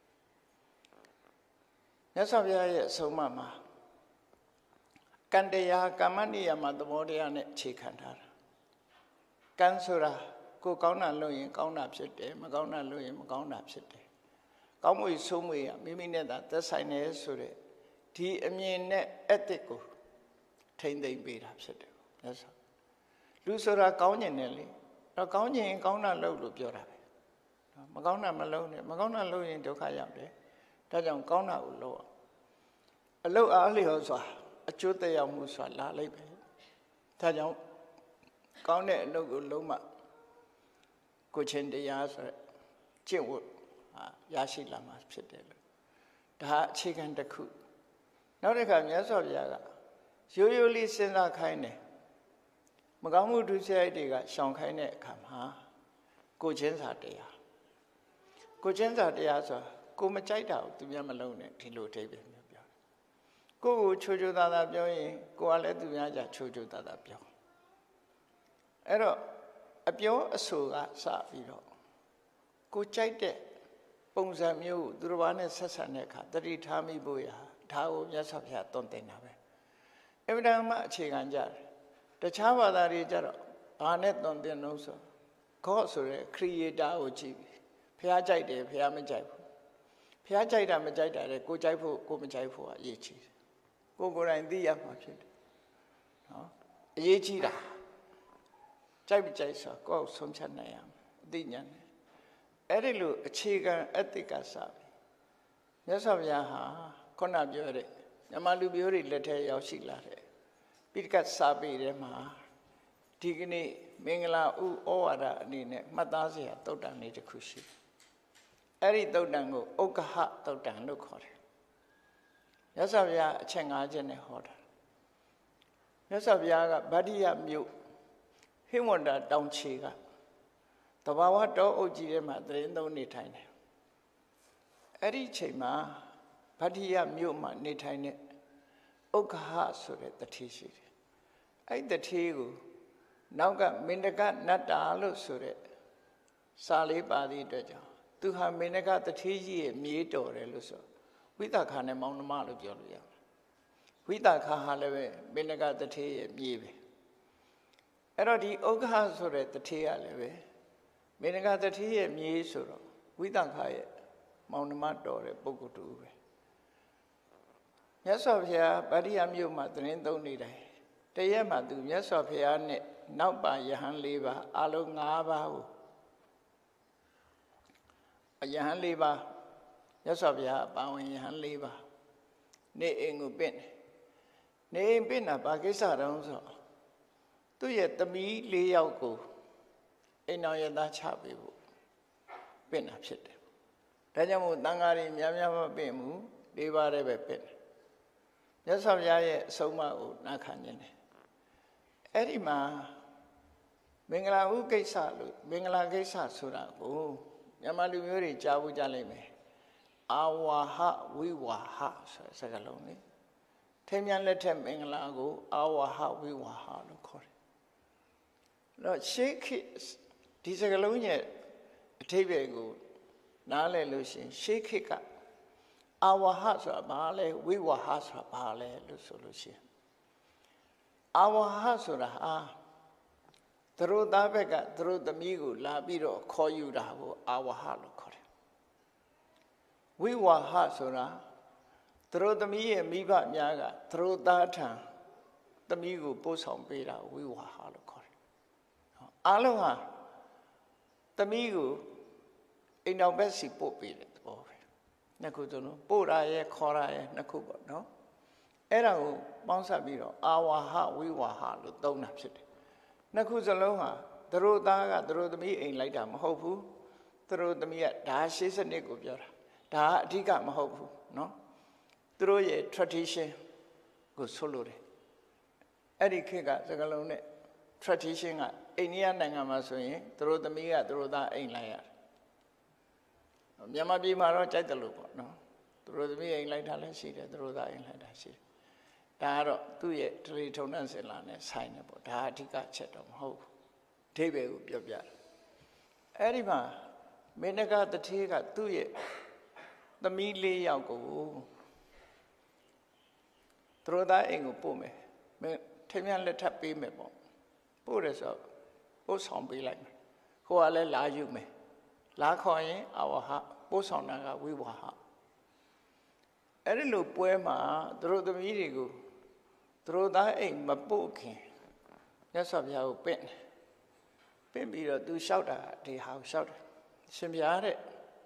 မြတ်စွာဘုရားရဲ့အဆုံးအမမှာကံတရားကမ္မနိယမသဘောတရားနဲ့အခြေခံထားတာကံဆိုတာကိုကောင်းတာလုပ်ရင်ကောင်းတာဖြစ်တယ်မကောင်းတာလုပ်ရင်မကောင်းတာဖြစ်တယ်ကောင်းမှုဆိုးမှုရမိမိနဲ့သာသက်ဆိုင်တယ်ဆိုတဲ့ဒီအမြင်နဲ့ ethic ကိုထိမ့်သိမ့်ပေးတာဖြစ်တယ်မြတ်စွာလူဆိုတာကောင်းကျင်တယ်လေတော့ကောင်းကျင်ရင်ကောင်းတာလုပ်လို့ပြောတာပဲမကောင်းတာမလုပ်နဲ့မကောင်းတာလုပ်ရင်ဒုက္ခရောက်တယ်ဒါကြောင့်ကောင်းတာကိုလုပ်အောင်အလုပ်အားလျော်စွာအကျိုးသက်ရောက်မှုဆိုတာလာလိုက်ပဲဒါကြောင့်ကောင်းတဲ့အလုပ်ကိုလုံးမကိုချင်းတရားဆိုတဲ့ကျင့်ဝတ်ရရှိလာမှာဖြစ်တယ်လို့ဒါအခြေခံတစ်ခုနောက်တစ်ခါမြတ်စွာဘုရားကရိုးရိုးလေးစဉ်းစားခိုင်းတယ်မကောင်းမှုဒုစရိုက်တွေကရှောင်ခိုင်းတဲ့အခါမှာကိုချင်းစာတရားကိုချင်းစာတရားဆိုတာကိုမကြိုက်တာကိုသူများမလုံးနဲ့ဒီလိုအဓိပ္ပာယ်မျိုးပြောကိုကိုချိုချိုသားသားပြောရင်ကိုကလည်းသူများကြချိုချိုသားသားပြောအဲ့တော့အပြောအဆိုကစပြီးတော့ကိုကြိုက်တဲ့ပုံစံမျိုးသူတစ်ပါးနဲ့ဆက်ဆံတဲ့အခါတတိထားမိဖို့ရာဒါကိုမြတ်စွာဘုရားသွန်သင်တာပဲအမှန်တမ်းအခြေခံကြတယ်တခြားဘာသာတွေကြတော့ဘာနဲ့သွန်သင်လို့ဆိုGod ဆိုတဲ့ creator ကိုကြည့်ပြီးဘုရားကြိုက်တယ်ဘုရားမကြိုက်ဘူးဘုရားကြိုက်တာမကြိုက်တာလေကိုကြိုက်ဖို့ကိုမကြိုက်ဖို့အရေးကြီးတယ်ကိုယ်တိုင်သိရမှာဖြစ်တယ်နော်အရေးကြီးတာကြိုက်မကြိုက်ဆိုကိုယ်ဆုံးဖြတ်နိုင်ရမယ်အသိဉာဏ်နဲ့အဲ့ဒီလိုအခြေခံအတ္တိကစပြီမြတ်စွာဘုရားဟာခုနပြောတဲ့မြန်မာလူမျိုးတွေလက်ထက်ရောက်ရှိလာတဲ့ပိဋကတ်စာပေထဲမှာဒီကနေ့မင်္ဂလာဥဩဝါဒအနေနဲ့မှတ်သားစရာသုတ်တန်လေးတစ်ခုရှိတယ်အဲ့ဒီသုတ်တန်ကိုဥက္ကဟသုတ်တန်လို့ခေါ်တယ်မြတ်စွာဘုရားအချက်၅ချက်နဲ့ဟောတာမြတ်စွာဘုရားကဗတ္တိယမြို့ဟိဝန္တာတောင်ခြေကတဘာဝတောအုပ်ကြီးထဲမှာသရင်သုံးနေထိုင်တယ်အဲ့ဒီချိန်မှာဗတ္တိယမြို့မှာနေထိုင်တဲ့ဥက္ကဟဆိုတဲ့တထေးရှိတယ်အဲ့တထေးကိုနောက်ကမင်္ဒကနတ္တာလို့ဆိုတဲ့စာလေးပါသည့်အတွက်ကြောင့်သူဟာမင်္ဒကတထေးကြီးရဲ့မြေးတော်တယ်လို့ဆိုဝိသခာနဲ့မောင်နှမလို့ပြောလို့ရတယ်ဝိသခာဟာလည်းပဲမင်္ဒကတထေးရဲ့မြေးပဲအဲ့တော့ဒီဥက္ကဟဆိုတဲ့တထေးကလည်းပဲမင်္ဒကတထေးရဲ့မြေးဆိုတော့ဝိသခာရဲ့မောင်နှမတော်တဲ့ပုဂ္ဂိုလ်တူပဲမြတ်စွာဘုရားဗတ္တိယမြို့မှာသရင်သုံးနေတယ်တရက်မှာသူမြတ်စွာဘုရားနဲ့နောက်ပါယဟန်၄ပါးအလုံး၅ပါးကိုယဟန်၄ပါးမြတ်စွာဘုရားပါဝင်ယဟန်၄ပါးနေအိမ်ကိုပင့်တယ်နေအိမ်ပင့်တာဘာကိစ္စတုံးဆိုသူ့ရဲ့သမီး၄ယောက်ကိုအိမ်တော်ရသားချပေးဖို့ပင့်တာဖြစ်တယ်ဒါကြောင့်မို့တန်ဃာတွေများများမပင့်ဘူး၄ပါးတည်းပဲပင့်တယ်မြတ်စွာဘုရားရဲ့အဆုံးအမကိုနာခံခြင်းတယ်အဲ့ဒီမှာမင်္ဂလာဥကိစ္စလို့မင်္ဂလာကိစ္စဆိုတာကိုမြန်မာလူမျိုးတွေကြားဖို့ကြလိမ့်မယ်အာဝါဟဝိဝါဟဆိုတဲ့စကားလုံးလေထိမ်းမြန်းလက်ထက်မင်္ဂလာကိုအာဝါဟဝိဝါဟလို့ခေါ်တယ်အဲ့တော့ရှေးခေတ်ဒီစကားလုံးရဲ့အဓိပ္ပာယ်ကိုနားလည်လို့ရှိရင်ရှေးခေတ်ကအာဝါဟဆိုတာဘာလဲဝိဝါဟဆိုတာဘာလဲလို့ဆိုလို့ရှိရင်အာဝါဟဆိုတာဟာသူတို့သားဘက်ကသူတို့သမီးကိုလာပြီးတော့ခေါ်ယူတာကိုအာဝါဟလို့ခေါ်တယ်ဝိဝါဟဆိုတာသူတို့သမီးရဲ့မိဘများကသူတို့သားထံသမီးကိုပို့ဆောင်ပေးတာဝိဝါဟလို့ခေါ်တယ်အားလုံးဟာသမီးကိုအိမ်တော်ဘက်စီပို့ပေးတယ်သဘောပဲနှစ်ခုစလုံးပို့ရရဲ့ခေါ်ရရဲ့နှစ်ခုပေါ့နော်အဲ့ဒါကိုပေါင်းစပ်ပြီးတော့အာဝါဟဝိဝါဟလို့သုံးတာဖြစ်တယ်နှစ်ခုစလုံးဟာသူတို့သားကသူတို့သမီးအိမ်လိုက်တာမဟုတ်ဘူးသူတို့သမီးကဒါရှေးစနစ်ကိုပြောတာဒါအဓိကမဟုတ်ဘူးเนาะသူတို့ရဲ့ tradition ကိုဆိုလို့တယ်အဲ့ဒီခေတ်ကစကလုံးနဲ့ tradition ကအိန္ဒိယနိုင်ငံမှာဆိုရင်သူတို့သမီးကသူတို့သားအိမ်လိုက်ရတယ်မြန်မာပြည်မှာတော့ကြိုက်တယ်လို့ပေါ့နော်သူတို့သမီးအိမ်လိုက်တာလည်းရှိတယ်သူတို့သားအိမ်လိုက်တာရှိတယ်ဒါကတော့သူ့ရဲ့ဒလိထုံနဲ့စင်လာနဲ့ဆိုင်နေပေါ့ဒါအဓိကချက်တော့မဟုတ်ဘူးအဓိပ္ပာယ်ကိုပြောပြတယ်အဲ့ဒီမှာမေနကတထေးကသူ့ရဲ့သမီး၄ယောက်ကိုသူတို့သားအိမ်ကိုပို့မယ်ထိမ်းမြလက်ထပ်ပေးမယ်ပေါ့ပို့တယ်ဆိုပို့ဆောင်ပေးလိုက်မယ်ကိုကလည်းလာယူမယ်လာခေါ်ရင်အဝဟပို့ဆောင်တာကဝိဝါဟအဲ့ဒီလိုပွဲမှာသူတို့သမီးတွေကိုသူတို့သားအိမ်မပို့ခင်မြတ်စွာဘုရားကိုပင့်ပြီးတော့သူလျှောက်တာဒီဟာကိုလျှောက်တယ်ရှင်ဘုရားတဲ့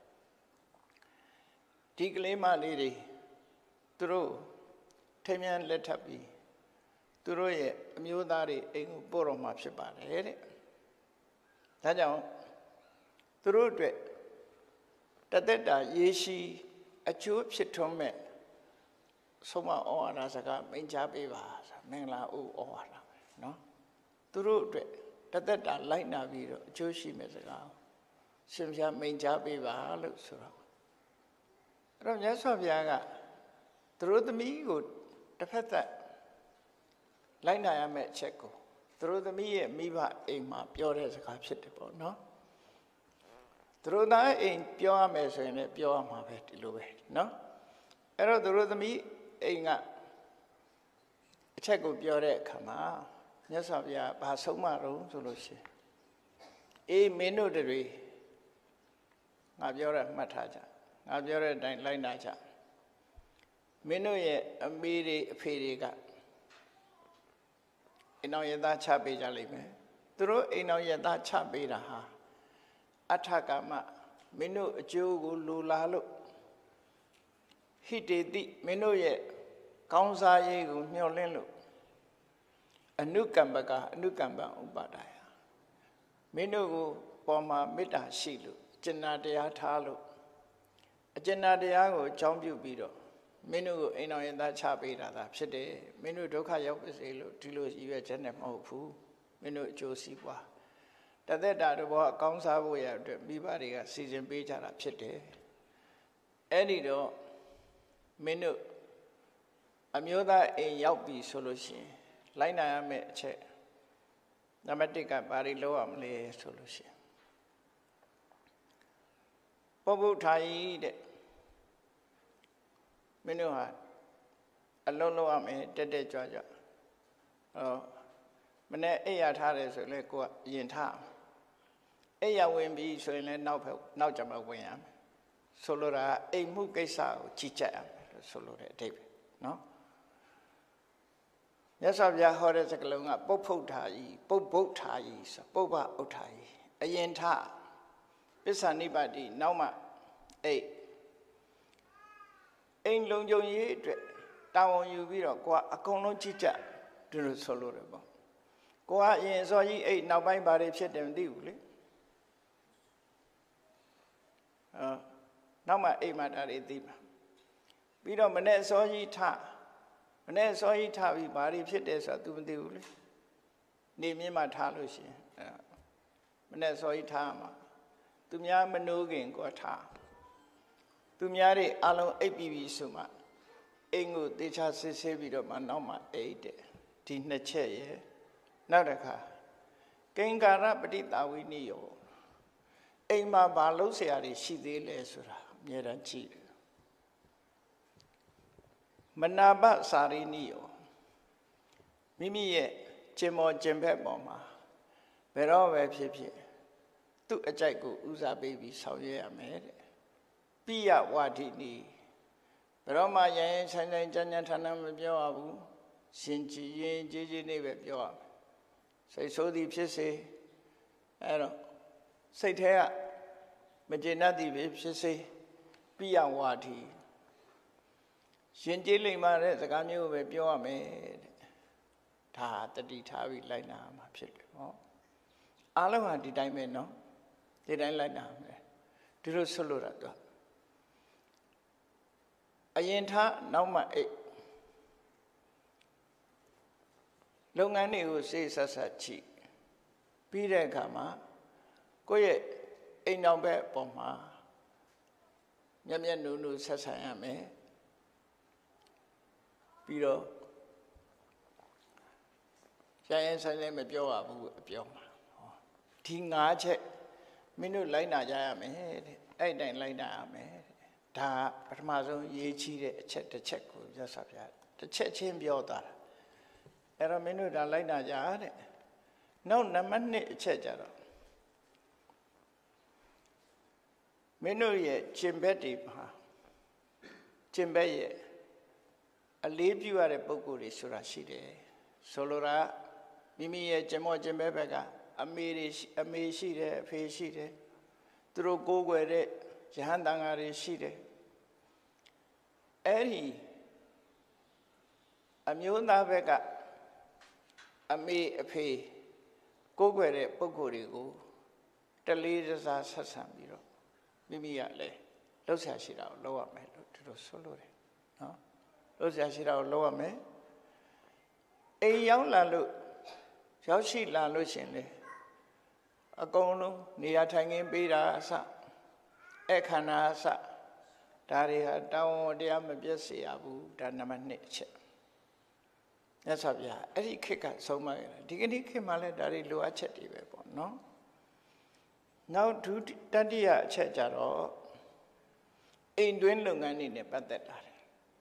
ဒီကလေးမလေးတွေသူတို့ထိမ်းမြလက်ထပ်ပြီးသူတို့ရဲ့အမျိုးသားတွေအိမ်ကိုပို့တော်မှာဖြစ်ပါတယ်တဲ့ဒါကြောင့်သူတို့အတွက်တသက်တာရေရှိအကျိုးဖြစ်ထွန်းမဲ့ဆုံးမဩဝါဒစကားမိန့်ကြားပေးပါမင်္ဂလာဥဩဝါဒနော်သူတို့အတွက်တသက်တာလိုက်နာပြီးတော့အကျိုးရှိမဲ့စကားရှင်ဘုရားမိန့်ကြားပေးပါလို့ဆိုတော့အဲ့တော့မြတ်စွာဘုရားကသူတို့သမီးကိုတစ်ဖက်သက်လိုက်နာရမယ့်အချက်ကိုသူတို့သမီးရဲ့မိဘအိမ်မှာပြောတဲ့စကားဖြစ်တယ်ပေါ့နော်သူတို့သားအိမ်ပြောရမယ်ဆိုရင်လည်းပြောရမှာပဲဒီလိုပဲနော်အဲ့တော့သူတို့သမီးအိမ်ကအချက်ကိုပြောတဲ့အခါမှာမြတ်စွာဘုရားဘာဆုံးမတော့ဆိုလို့ရှိရင်အေးမင်းတို့တွေငါပြောရမှတ်ထားကြငါပြောတဲ့အတိုင်းလိုက်နာကြမင်းတို့ရဲ့အမေတွေအဖေတွေကအိမ်တော်ရသားချပေးကြလိမ့်မယ်သူတို့အိမ်တော်ရသားချပေးတာဟာအထကမမင်းတို့အကျိုးကိုလိုလားလို့ဟိတေတိမင်းတို့ရဲ့ကောင်းစားရေးကိုမျှော်လင့်လို့အနုကမ္ပကအနုကမ္ပဥပါဒာယမင်းတို့ကိုပေါ်မှာမေတ္တာရှိလို့အကျဉ်းတရားထားလို့အကျဉ်းတရားကိုအကြောင်းပြုပြီးတော့မင်းတို့ကိုအိမ်တော်ရင်သားချပေးတာဖြစ်တယ်မင်းတို့ဒုက္ခရောက်ပါစေလို့ဒီလိုရည်ရွယ်ချက်နဲ့မဟုတ်ဘူးမင်းတို့အကျိုးစီးပွားတသက်တာတော့အကောင်းစားဖို့ရအတွက်မိဘတွေကစီစဉ်ပေးကြတာဖြစ်တယ်အဲ့ဒီတော့မင်းတို့အမျိုးသားအိမ်ရောက်ပြီဆိုလို့ရှိရင်လိုက်နာရမယ့်အချက်နံပါတ်1ကဘာတွေလုပ်ရမလဲဆိုလို့ရှိရင်ပုဗ္ဗုထာယီတဲ့မင်းတို့ဟာအလုံးလုံးရမယ်တက်တက်ကြွကြွမနေ့အိယာထားတယ်ဆိုရင်လည်းကိုကအရင်ထားအိယာဝင်ပြီဆိုရင်လည်းနောက်ကြမှာဝင်ရမယ်ဆိုလိုတာအိမ်မှုကိစ္စကိုကြီးကြပ်ရမယ်လို့ဆိုလိုတဲ့အဓိပ္ပာယ်နော်မြတ်စွာဘုရားဟောတဲ့စကားလုံးကပုဗ္ဗုထာယီပုဗ္ဗုထာယီဆိုပုဗ္ဗဥထာယီအရင်ထားပစ္ဆာနိပါတိနောက်မှအိမ်လုံခြုံရေးအတွက်တာဝန်ယူပြီးတော့ကိုကအကုန်လုံးကြီးကြပ်ဒီလိုဆိုလို့တယ်ပေါ့ကိုကအရင်စောကြီးအိမ်နောက်ပိုင်းဘာတွေဖြစ်တယ်မသိဘူးလေနောက်မှအိမ်မှာဒါတွေသိမှာပြီးတော့မနေ့စောကြီးထပြီးဘာတွေဖြစ်တယ်ဆိုတာ तू မသိဘူးလေနေမြင့်မှထားလို့ရှိရင်မနေ့စောကြီးထားမှာသူများမနိုးခင်ကိုထားသူများတွေအလုံးအိပ်ပြီးဆိုမှအိမ်ကိုတေချာစစ်ဆေးပြီးတော့မှနောက်မှအိပ်တယ်ဒီနှစ်ချက်ရယ်နောက်တစ်ခါကိင်္ကာရပဋိတာဝိနိယောအိမ်မှာဘာလုပ်เสียရရှိသေးလဲဆိုတာအမြဲတမ်းကြည့်တယ်မနာပစာရိနိယောမိမိရဲ့ကျင်မောကျင်ဘက်ပေါ်မှာဘယ်တော့ပဲဖြစ်ဖြစ်သူ့အကြိုက်ကိုဦးစားပေးပြီးဆောင်ရွက်ရမယ်တဲ့ပိယဝါဒိနိဘယ်တော့မှရရင်ဆိုင်ဆိုင်ကြမ်းကြမ်းထန်ထန်မပြောရဘူးရှင်ကြည်ရင်ကြီးနေပဲပြောရမယ်စိတ်ဆိုးသည်ဖြစ်စေအဲ့တော့စိတ်ထဲကမကျေနပ်သည်ဖြစ်စေပိယဝါဒိရှင်ကြည်လိမ့်မှတဲ့စကားမျိုးပဲပြောရမယ်တဲ့ဒါတတိထားပြီးလိုက်နာမှာဖြစ်တယ်ဟောအားလုံးဟာဒီတိုင်းပဲနော်ဒီတိုင်းလိုက်နာမယ်ဒီလိုဆွလို့တာတော့အရင်ထားနောက်မှအိတ်လုပ်ငန်းတွေကိုစိတ်ဆက်ဆက်ကြည့်ပြီးတဲ့အခါမှာကိုယ့်ရဲ့အိမ်တော်ဘက်အပေါ်မှာမျက်မျက်နှာနှာဆက်ဆံရမယ်ပြီးတော့ရိုင်းဆိုင်လည်းမပြောရဘူးအပြောမှာဒီ၅ချက်မင်းတို့လိုက်နာကြရမယ်တဲ့အဲ့တိုင်းလိုက်နာရမယ်ဒါပထမဆုံးရေးချီးတဲ့အချက်တစ်ချက်ကိုရသဗျာတစ်ချက်ချင်းပြောတာအဲ့တော့မင်းတို့ဒါလိုက်နာကြတဲ့နောက်နံပါတ်2အချက်ကြတော့မင်းတို့ရဲ့ကျင့်ဘက်တွေမှာကျင့်ဘက်ရဲ့အလေးပြုရတဲ့ပုံကိုယ်တွေဆိုတာရှိတယ်ဆိုလိုတာမိမိရဲ့ကျင့်မောကျင့်ဘက်ဘက်ကအမေရှိတယ်အဖေရှိတယ်သူတို့ကိုးကွယ်တဲ့ယဟန်တန်ဃာတွေရှိတယ်အဲ့ဒီအမျိုးသားဘက်ကအမေအဖေကိုးကွယ်တဲ့ပုဂ္ဂိုလ်တွေကိုတလေးတစားဆက်ဆံပြီးတော့မိမိကလည်းလှုပ်ရှားရှိတာကိုလုပ်ရမယ်လို့သူတို့ဆိုလို့တယ်နော်လှုပ်ရှားရှိတာကိုလုပ်ရမယ်အိမ်ရောက်လာလို့ရောက်ရှိလာလို့ရှင်လေအကုန်လုံးနေရာထိုင်ခင်းပေးတာအစအခန္ဓာအစဒါတွေဟာတောင်းဝတရားမပြည့်စေရဘူးဒါနံပါတ်1အချက်မြတ်စွာဘုရားအဲ့ဒီခေတ်ကဆုံးမခဲ့တာဒီကနေ့ခေတ်မှာလည်းဒါတွေလိုအပ်ချက်တွေပဲပေါ့နော်နောက်ဒုတတိယအချက်ကြတော့အိမ်တွင်းလုပ်ငန်းတွေနဲ့ပတ်သက်လာတယ်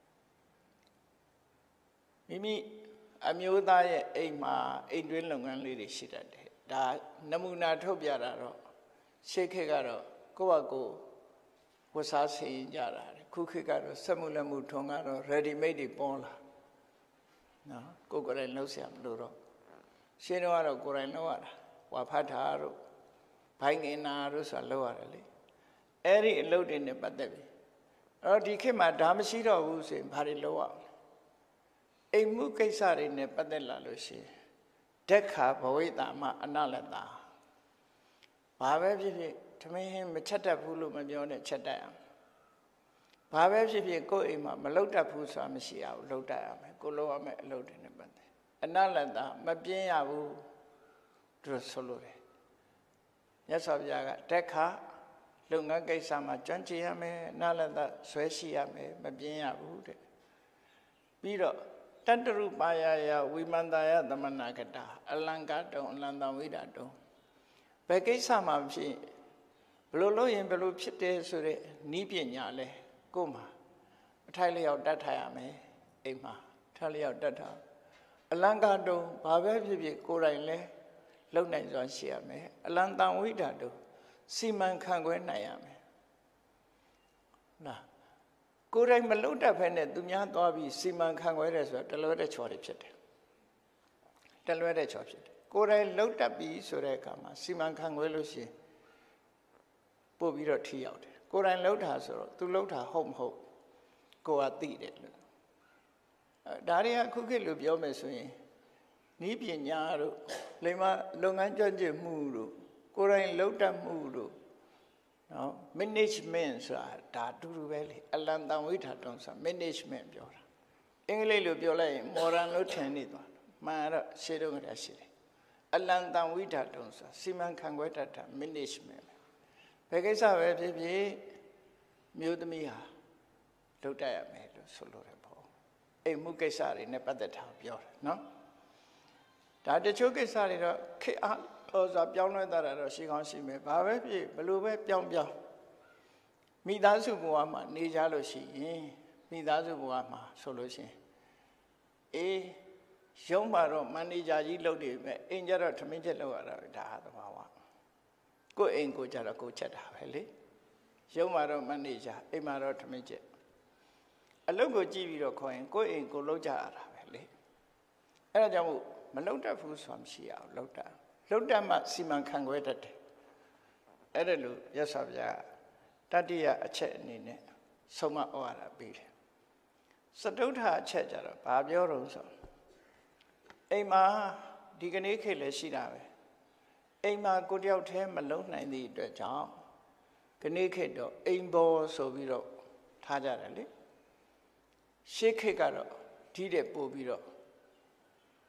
မိမိအမျိုးသားရဲ့အိမ်မှာအိမ်တွင်းလုပ်ငန်းလေးတွေရှိတတ်တယ်ဒါနမူနာထုတ်ပြတာတော့ရှေးခေတ်ကတော့ကိုယ့်ဟာကိုယ်ဝတ်စားဆင်ကြတာခုခေတ်ကတော့စက်မှုလက်မှုထွန်းကတော့ ready made တွေပေါ်လာနော်ကိုယ်တိုင်လှုပ်ရှားမလို့တော့ရှင်းတော့ကိုယ်တိုင်လှုပ်ရတာဝါဖတ်တာတို့ဘိုင်းငင်နာတို့ဆိုတာလှုပ်ရတယ်လေအဲ့ဒီအလုပ်တွေနဲ့ပတ်သက်ပြီးအဲ့တော့ဒီခေတ်မှာဒါမရှိတော့ဘူးဆိုရင်ဘာတွေလုပ်ရမလဲအိမ်မှုကိစ္စတွေနဲ့ပတ်သက်လာလို့ရှိရင်ဒက္ခဘဝိတာမအနလတာဘာပဲဖြစ်ဖြစ်ထမင်းဟင်းမချက်တတ်ဘူးလို့မပြောနဲ့ချက်တတ်အောင်ဘာပဲဖြစ်ဖြစ်ကိုယ့်အိမ်မှာမလုပ်တတ်ဘူးဆိုတာမရှိအောင်လုပ်တတ်ရမယ်ကိုလုပ်ရမယ်အလုပ်တွေနဲ့ပတ်သက်အနလတာမပြင်းရဘူးသူဆိုလို့တယ်မြတ်စွာဘုရားကဒက္ခလုပ်ငန်းကိစ္စမှာကြွန့်ကျင်ရမယ်အနလတာဆွဲရှိရမယ်မပြင်းရဘူးတဲ့ပြီးတော့တတ္တရုပါယယဝိမန္တယသမဏဂတအလံကတုံအလံတံဝိဒတုံဘယ်ကိစ္စမှာဖြစ်ဘလို့လို့ရင်ဘလို့ဖြစ်တယ်ဆိုတဲ့ဤပညာလဲကိုယ်မှာအထိုက်လျောက်တတ်ထားရမယ်အိမ်မှာထိုက်လျောက်တတ်ထားအလံကတုံဘာပဲဖြစ်ဖြစ်ကိုယ်တိုင်လဲလုံနိုင်စွာရှိရမယ်အလံတံဝိဒတုံစီမံခန့်ခွဲနိုင်ရမယ်နော်ကိုယ်တိုင်မလုံတတ်ဖဲနဲ့သူများသွားပြီးစီမံခန့်ခွဲတယ်ဆိုတာတလွဲတဲ့ချော်တွေဖြစ်တယ်တလွဲတဲ့ချော်ဖြစ်တယ်ကိုယ်တိုင်လုံတတ်ပြီးဆိုတဲ့အခါမှာစီမံခန့်ခွဲလို့ရှိရင်ပို့ပြီးတော့ထိရောက်တယ်ကိုယ်တိုင်လုံတာဆိုတော့သူလုံတာဟုတ်မဟုတ်ကိုယ်ကသိတယ်လို့ဒါတွေကခုခေတ်လိုပြောမယ်ဆိုရင်ဤပညာတို့လိမ္မာလုပ်ငန်းကျွမ်းကျင်မှုတို့ကိုယ်တိုင်လုံတတ်မှုတို့နော် management ဆိုတာဒါအတူတူပဲလေအလံတန်ဝိထာတုံးဆိုတာ management ပြောတာအင်္ဂလိပ်လိုပြောလိုက်ရင် modern လို့ထင်နေသွားမှန်တော့ရှေးတုန်းကတည်းကရှိတယ်အလံတန်ဝိထာတုံးဆိုတာစီမံခန့်ခွဲတတ်တာ management ဘယ်ကိစ္စပဲဖြစ်ဖြစ်မြို့သမီးဟာလုပ်တတ်ရမယ်လို့ဆိုလိုတယ်ပေါ့အိမ်မှုကိစ္စတွေနဲ့ပတ်သက်တာပြောတယ်နော်ဒါတချို့ကိစ္စတွေတော့ခေတ်အားဆိုပြောင်းလဲတာတော့ရှိကောင်းရှိမယ်ဘာပဲဖြစ်ဘလို့ပဲပြောင်းမိသားစုဘဝမှာနေကြလို့ရှိရင်မိသားစုဘဝမှာဆိုလို့ရှိရင်အေးရုံးမှာတော့မန်နေဂျာကြီးလုပ်နေပဲအိမ်ကျတော့ထမင်းချက်လုပ်ရတာပဲဒါဟာသဘာဝကိုယ်အိမ်ကိုကျတော့ကိုချက်တာပဲလေရုံးမှာတော့မန်နေဂျာအိမ်မှာတော့ထမင်းချက်အလုပ်ကိုကြည့်ပြီးတော့ခေါ်ရင်ကိုယ်အိမ်ကိုလုပ်ကြရတာပဲလေအဲဒါကြောင့်မလုပ်တတ်ဘူးဆိုတာမရှိအောင်လုပ်တတ်မှစီမံခန့်ခွဲတတ်တယ်အဲ့ဒါလို့ရသော်ဗျာတတိယအချက်အနေနဲ့ဆုံးမဩဝါဒပေးတယ်စတုထအချက်ကြတော့ဘာပြောတော့ဆိုအိမ်မှာဒီကနေ့ခေတ်လည်းရှိတာပဲအိမ်မှာကိုတယောက်တည်းမလုံးနိုင်သည့်အတွက်ကြောင့်ကနေ့ခေတ်တော့အိမ်ဘောဆိုပြီးတော့ထားကြတယ်လေရှေးခေတ်ကတော့ဒီတဲ့ပို့ပြီးတော့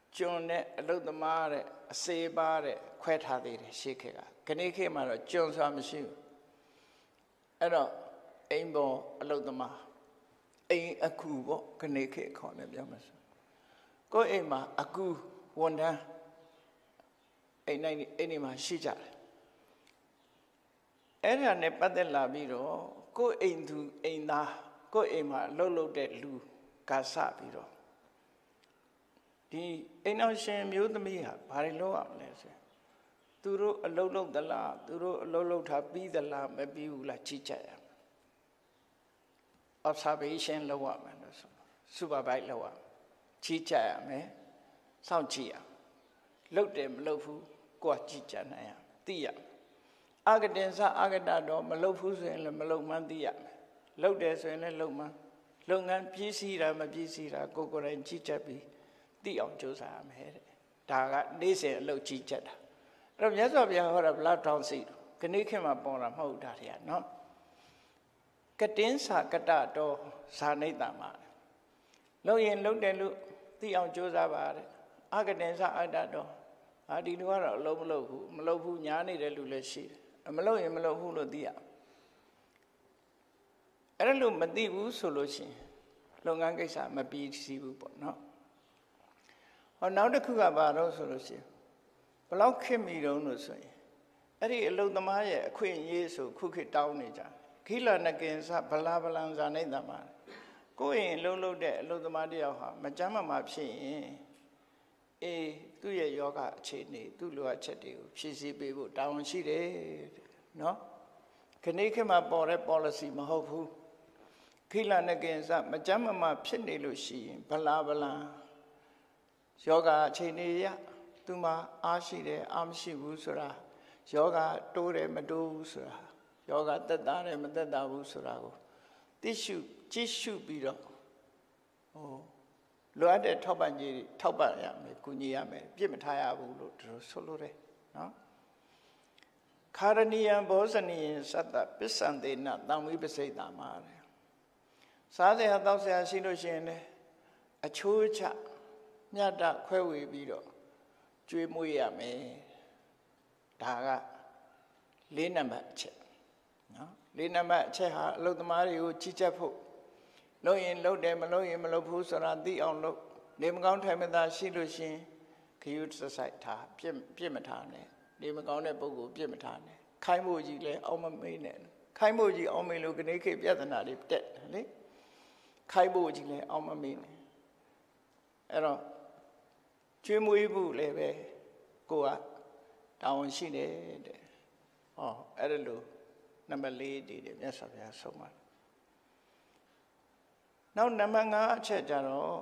ကျွန်နဲ့အလုတ်သမားတဲ့အစေပါတဲ့ခွဲထားသေးတယ်ရှေ့ခေတ်ကနေ့ခေတ်မှာတော့ကျွန်ဆိုတာမရှိဘူးအဲ့တော့အိမ်ပေါ်အလုတ်သမားအိမ်အကူပေါ့ခဏခေတ်ခေါ်တယ်ပြောမှာဆိုကိုယ်အိမ်မှာအကူဝန်ထမ်းအိမ်နေမှာရှိကြတယ်အဲ့ဒါနဲ့ပတ်သက်လာပြီးတော့ကိုယ်အိမ်သူအိမ်သားကိုယ်အိမ်မှာအလုပ်လုပ်တဲ့လူကစပြီးတော့ဒီအိမ်အောင်ရှင်မျိုးသမီးဟာဘာတွေလုပ်ရမလဲဆိုသူတို့အလုပ်လုပ်သလားသူတို့အလုပ်လုပ်ထားပြီးသလားမပြီးဘူးလားကြည့်ကြရမယ်observation လုပ်ရမယ်လို့ဆို supervise လုပ်ရမယ်ကြည့်ကြရမယ်စောင့်ကြည့်ရလုပ်တယ်မလုပ်ဘူးကိုယ်ကြည့်ကြနိုင်ရသိရအာဂတင်စအာဂတတော့မလုပ်ဘူးဆိုရင်လည်းမလုပ်မှန်းသိရမယ်လုပ်တယ်ဆိုရင်လည်းလုပ်မှန်းလုပ်ငန်းပြည့်စည်တာမပြည့်စည်တာကိုယ်တိုင်ကြည့်ချက်ပြီးသိအောင်ကြိုးစားရမယ်တဲ့ဒါကနေ့စဉ်အလုပ်ကြည့်ချက်တာအဲ့တော့မြတ်စွာဘုရားဟောတာဘလောက်တောင်းစီခဏခေတ်မှာပေါ်တာမဟုတ်တာတွေကနော်ကတင်းစာကတတော်ဇာနိတ္တမှာလုပ်ရင်လုပ်တယ်လို့သိအောင်ကြိုးစားပါတဲ့အကတင်စာအတ္တတော်ဒီလူကတော့အလုံးမလုပ်ဘူးညားနေတဲ့လူလည်းရှိတယ်မလုပ်ရင်မလုပ်ဘူးလို့သိရအဲ့လိုမသိဘူးဆိုလို့ရှိရင်လုပ်ငန်းကိစ္စမပြီးစီးဘူးပေါ့နော်ဟောနောက်တစ်ခုကဘာလို့ဆိုလို့ရှိရင်ဘလောက်ခင်မီတုံးလို့ဆိုရင်အဲ့ဒီအလုသမားရဲ့အခွင့်အရေးဆိုခုခေတ်တောင်းနေကြခိလနကင်စဗလာဗလံဇာနိတ္တမှာကိုယ်ရင်လုံးတဲ့အလုသမားတယောက်ဟာမကြမ်းမဖြစ်ရင်သူ့ရဲ့ယောဂအခြေအနေသူ့လိုအပ်ချက်တွေကိုဖြည့်ဆည်းပေးဖို့တာဝန်ရှိတယ်နော်ခဏခေတ်မှာပေါ်တဲ့ policy မဟုတ်ဘူးခိလနကင်စမကြမ်းမဖြစ်နေလို့ရှိရင်ဗလာဗလံယောဂအခြေအနေရသူမှာအားရှိတယ်အားမရှိဘူးဆိုတာယောဂတိုးတယ်မတိုးဘူးဆိုတာယောဂသက်သာတယ်မသက်သာဘူးဆိုတာကိုကြည့်ရှုပြီးတော့လိုအပ်တဲ့ထောက်ပံ့ကြီးထောက်ပံ့ရမယ်ကူညီရမယ်ပြစ်မထားရဘူးလို့သူတို့ဆိုလိုတယ်နော်ခါရဏီယံဘောဇနီယံသတ္တပစ္စံတေနသံဝိပစိတ်တာမှာတယ်စားစရာတောက်စရာရှိလို့ရှိရင်လည်းအချိုးချမြတ်တခွဲဝေပြီးတော့ကျွေးမွေးရမယ်ဒါက၄နံပါတ်အချက်နော်၄နံပါတ်အချက်ဟာအလုသမားတွေကိုကြီးကြပ်ဖို့လုပ်ရင်လုပ်တယ်မလုပ်ရင်မလုပ်ဘူးဆိုတာသိအောင်လုပ်နေမကောင်းထိုင်မသာရှိလို့ရှင်ခရုစဆိုင်ထားပြစ်မထားနဲ့နေမကောင်းတဲ့ပုဂ္ဂိုလ်ပြစ်မထားနဲ့ခိုင်းဖို့ကြီးလဲအောက်မမေးနဲ့ခိုင်းဖို့ကြီးအောက်မေးလို့ခဏခေတ်ပြဿနာတွေတက်တယ်လေခိုင်းဖို့ကြီးလဲအောက်မမေးနဲ့အဲ့တော့ကျွေးမွေးဖို့လည်းပဲကိုကတာဝန်ရှိတယ်တဲ့ဟောအဲ့ဒါလို့နံပါတ်၄တည်တယ်မြတ်စွာဘုရားဆုံးမှာနောက်နံပါတ်5အချက်ကြတော့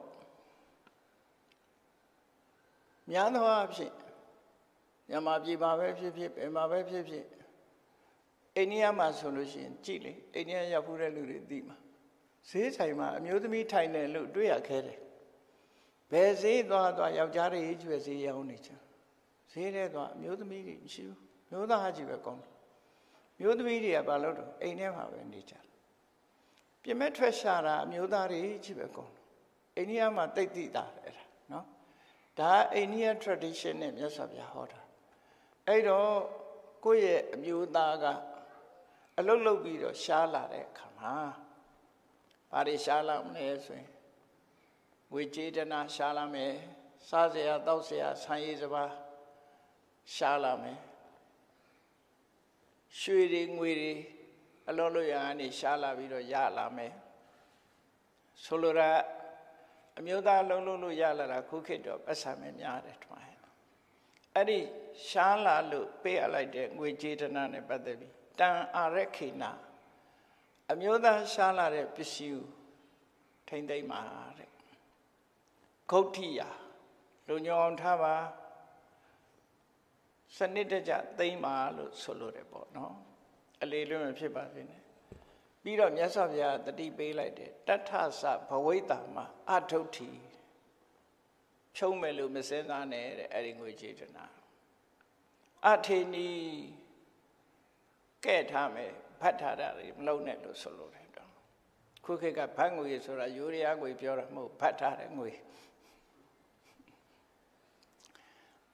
များသောအားဖြင့်မြန်မာပြည်မှာပဲဖြစ်ဖြစ်ဘယ်မှာပဲဖြစ်ဖြစ်အိန္ဒိယမှာဆိုလို့ရှိရင်ကြည့်လေအိန္ဒိယရောက်ဖို့တဲ့လူတွေသိမှာဈေးဆိုင်မှာအမျိုးသမီးထိုင်တယ်လို့တွေ့ရခဲတယ်ဘယ်ဈေးသွားယောက်ျားတွေကြီးပဲဈေးရောင်းနေကြဈေးထဲသွားအမျိုးသမီးတွေမရှိဘူးမျိုးသားကြီးပဲကောင်းတယ်မျိုးသမီးတွေကဘာလို့တော့အိမ်ထဲမှာပဲနေကြပြမဲ့ထွက်ရှာတာအမျိုးသားတွေကြီးပဲကောင်းတယ်အိန္ဒိယမှာတိတ်တိတာအဲ့ဒါနော်ဒါအိန္ဒိယ tradition နဲ့မြတ်စွာဘုရားဟောတာအဲ့တော့ကိုယ့်ရဲ့အမျိုးသားကအလုတ်လုတ်ပြီးတော့ရှားလာတဲ့အခါမှာဘာတွေရှားလာမလဲဆိုရင်ငွေကြေးတနာရှားလာမယ်စားစရာတောက်စရာဆံရည်စပါးရှားလာမယ်ရွှေတွေငွေတွေအလုံးလို့ရအနေရှားလာပြီးတော့ရလာမယ်ဆိုလိုတာအမျိုးသားလုံးလုံးလို့ရလာတာခုခေတ်တော့ပတ်စံမများတယ်ထွားအဲ့ဒီရှားလာလို့ပေးအပ်လိုက်တဲ့ငွေကြေးတနာနဲ့ပတ်သက်ပြီးတန်အာရခေနာအမျိုးသားရှားလာတဲ့ပစ္စည်းကိုထိမ့်သိမ့်ပါတဲ့ဂုဋ္ဌိယလူညောင်းထားပါစနစ်တကျသိမ့်ပါလို့ဆိုလိုတယ်ပေါ့နော်အလေးလွတ်မဖြစ်ပါစေနဲ့ပြီးတော့မြတ်စွာဘုရားတတိပေးလိုက်တယ်တထသဘဝိတ္တမှာအထုဋ္ဌိဖြုံးမယ်လို့မစင်းသားနဲ့တဲ့အဲ့ဒီငွေကြေးတနာအထေနီကဲ့ထားမယ်ဖတ်ထားတာတွေမလုံးနဲ့လို့ဆိုလိုတယ်တော့ခုခေတ်ကဖတ်ငွေဆိုတာယူရီးယားငွေပြောတာမဟုတ်ဖတ်ထားတဲ့ငွေ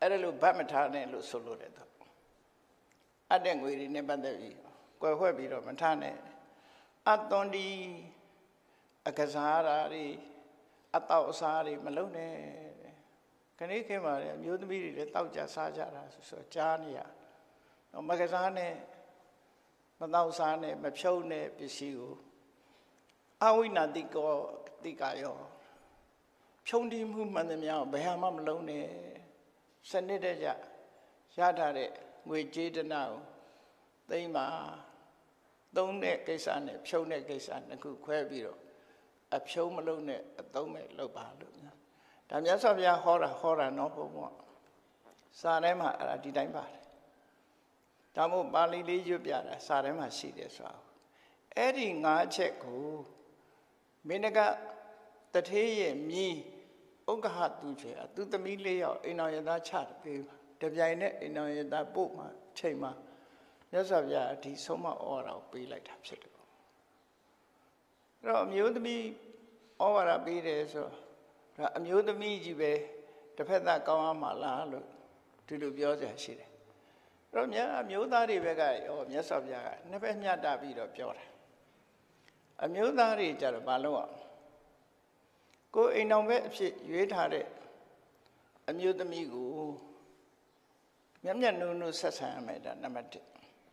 အဲ့ဒါလို့ဗတ်မထားနဲ့လို့ဆိုလို့တယ်တော့အတဲ့ငွေတွေနဲ့ပတ်သက်ပြီးကွယ်ဝှက်ပြီးတော့မထားနဲ့အသွန်ဒီအကစားရာတွေအတော့အစားတွေမလုပ်နဲ့ခဏခင်းပါလေအမျိုးသမီးတွေလည်းတောက်ကြစားကြတာဆိုကြားနေရမကစားနဲ့မတော့စားနဲ့မဖြုံးနဲ့ပစ္စည်းကိုအဝိနာတိကောတိကရောဖြုံးတိမှုမှန်သမျှဘယ်ဟာမှမလုံးနဲ့စနစ်တကျရထားတဲ့ငွေကြေးတနာကိုသိမ့်ပါသုံးတဲ့ကိစ္စနဲ့ဖြုံးတဲ့ကိစ္စနှစ်ခုခွဲပြီးတော့အဖြုံးမလုံးနဲ့အသုံးမဲ့လုပ်ပါလို့ဒါမြတ်စွာဘုရားဟောတာနော်ဘုံဘစာထဲမှာအဲ့ဒါဒီတိုင်းပါတယ်ဒါမို့ပါဠိလေးရွတ်ပြတာစာထဲမှာရှိတယ်ဆိုတာအဲ့ဒီ၅ချက်ကိုမင်းကတထေးရဲ့မြည်ဥက္ကဟသူချေသူသမီး၄ယောက်အိမ်တော်ရသားချပေးပါတပြိုင်နဲ့အိမ်တော်ရသားပို့မှချိန်မှာမြတ်စွာဘုရားဒီဆုံးမဩဝါဒကိုပေးလိုက်တာဖြစ်တယ်အဲ့တော့အမျိုးသမီးဩဝါဒပေးတယ်ဆိုတော့အမျိုးသမီးကြီးပဲတစ်ဖက်သားကောင်းအောင်မလားလို့ဒီလိုပြောကြရှိတယ်အဲ့တော့အမျိုးသားတွေဘက်ကရောမြတ်စွာဘုရားကနှစ်ဖက်မျှတပြီးတော့ပြောတာအမျိုးသားတွေကြတော့ဘာလို့อ่ะကိုအိမ်တော်ဘက်အဖြစ်ရွေးထားတဲ့အမျိုးသမီးကိုမျက်မျက်နှုံနှုံဆက်ဆံရမယ်ဒါနံပါတ်1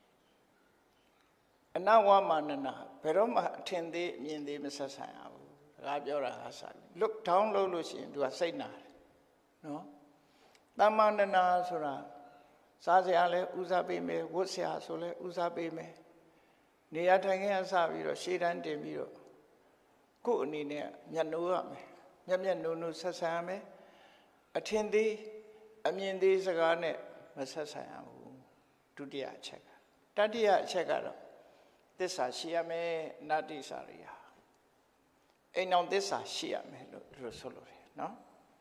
အနဝမနနာဘယ်တော့မှအထင်သေးအမြင်သေးမဆက်ဆံရဘူးဒါကပြောတာဟာစပြီ look down လုပ်လို့ရှိရင်သူကစိတ်နာတယ်နော်တမ္မာနနာဆိုတာစားစရာလဲဦးစားပေးမယ်ဝတ်စရာဆိုလဲဦးစားပေးမယ်နေရာထိုင်ခင်းအစပြီးတော့ရှေ့တန်းတင်ပြီးတော့ကို့အနေနဲ့မျက်နှိုးရမယ်မျက်မျက်နှုံနှုံဆက်ဆံရမယ်အထင်သေးအမြင်သေးစကားနဲ့မဆက်ဆံရဘူးဒုတိယအချက်ကတတိယအချက်ကတော့သစ္စာရှိရမယ်နတ္တိစာရိယအိမ်အောင်သစ္စာရှိရမယ်လို့သူတို့ဆိုလို့တယ်နော်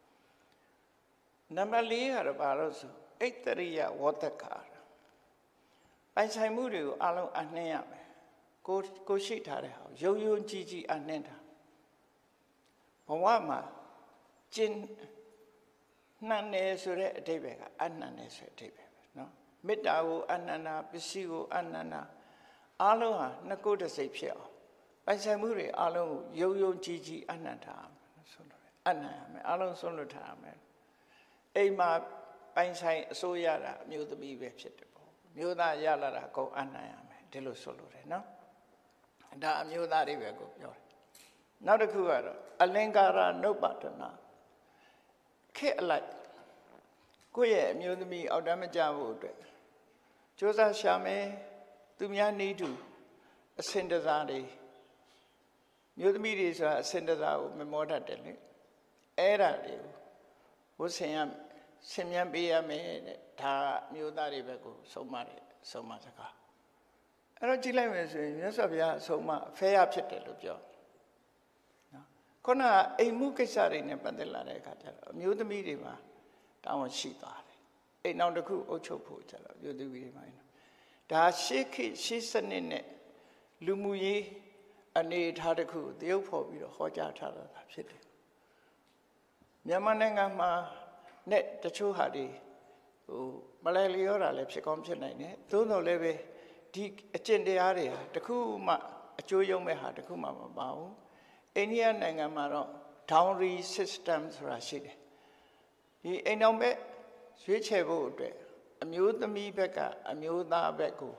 နံပါတ်4ကတော့ဘာလို့ဆိုဣတရိယဝတ္တကာပိုင်ဆိုင်မှုတွေကိုအလုံးအနှင်းရမယ်ကိုရှိထားတဲ့ဟာရုံရုံကြည်ကြည်အနှင်းတာဘဝမှာကျင်နှံ့နေဆိုတဲ့အဓိပ္ပာယ်ကအနှံ့နေဆိုတဲ့အဓိပ္ပာယ်ပဲနော်မေတ္တာကိုအနန္တာပစ္စည်းကိုအနန္တာအလုံးဟာနှစ်ခုတစ်စိတ်ဖြစ်အောင်ပိုင်ဆိုင်မှုတွေအလုံးကိုရုံရုံကြည်ကြည်အနှံ့ထားမယ်ဆိုလို့အနှံ့ရမယ်အလုံးဆုံးလွတ်ထားရမယ်အိမ်မှာပိုင်ဆိုင်အစိုးရတာအမျိုးသမီးပဲဖြစ်တယ်ပေါ့မျိုးသားရလာတာကိုအနှံ့ရမယ်ဒီလိုဆိုလို့တယ်နော်ဒါအမျိုးသားတွေပဲကိုပြောတယ်နောက်တစ်ခုကတော့အလင်္ကာရနုပ္ပတနာခေအလိုက်ကိုယ့်ရဲ့အမျိုးသမီးအောက်တန်းမကြဖို့အတွက်ကြိုးစားရှာမယ်သူများနေတူအစင်တစားတွေမျိုးသမီးတွေဆိုတာအစင်တစားကိုမမောတတ်တယ်လေအဲ့ဒါတွေကိုဝတ်ဆင်ရဆင်မြန်းပေးရမယ်တဲ့ဒါမျိုးသားတွေပဲကိုဆုံးမတယ်ဆုံးမစကားအဲ့တော့ကြည့်လိုက်မယ်ဆိုရင်မြတ်စွာဘုရားအဆုံးအမအဖဲရဖြစ်တယ်လို့ပြောနော်ခုနကအိမ်မှုကိစ္စတွေနဲ့ပတ်သက်လာတဲ့အခါကျတော့အမျိုးသမီးတွေမှာတောင်းရှိသွားတယ်အိမ်နောက်တစ်ခုအုပ်ချုပ်ဖို့ကျတော့အမျိုးသမီးတွေမှာဒါရှေးခေတ်ရှေးစနစ်နဲ့လူမှုရေးအနေအထားတစ်ခုကိုတရုပ်ဖော်ပြီးတော့ဟောကြားထားတာဖြစ်တယ်မြန်မာနိုင်ငံမှာနဲ့တချို့ဟာတွေမလဲလျောတာလည်းဖြစ်ကောင်းဖြစ်နိုင်တယ်သို့တော်လည်းပဲဒီအကျင့်တရားတွေဟာတခုမှအကျိုးရုံမဲ့ဟာတခုမှမပါဘူးအိန္ဒိယနိုင်ငံမှာတော့ dowry system ဆိုတာရှိတယ်ဒီအိမ်တော်ဘက်ရွေးချယ်ဖို့အတွက်အမျိုးသမီးဘက်ကအမျိုးသားဘက်ကို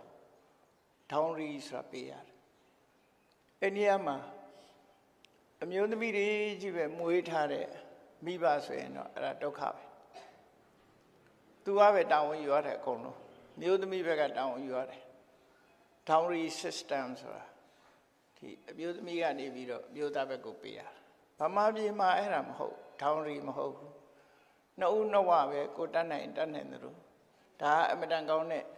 dowry ဆိုတာပေးရတယ်အိန္ဒိယမှာအမျိုးသမီးတွေကြီးပဲမွေးထားတဲ့မိဘဆိုရင်တော့အဲ့ဒါဒုက္ခပဲသူကပဲတာဝန်ယူရတယ်အကုန်လုံးမျိုးသမီးဘက်ကတာဝန်ယူရတယ် dowry system ဆိုတာဒီအမျိုးသမီးကနေပြီးတော့မျိုးသားဘက်ကိုပေးရဗမာပြည်မှာအဲ့ဒါမဟုတ် dowry မဟုတ်ဘူးနှစ်ဦးနှစ်ဝပဲကိုတတ်နိုင်တယ်လို့ဒါအမတန်ကောင်းတဲ့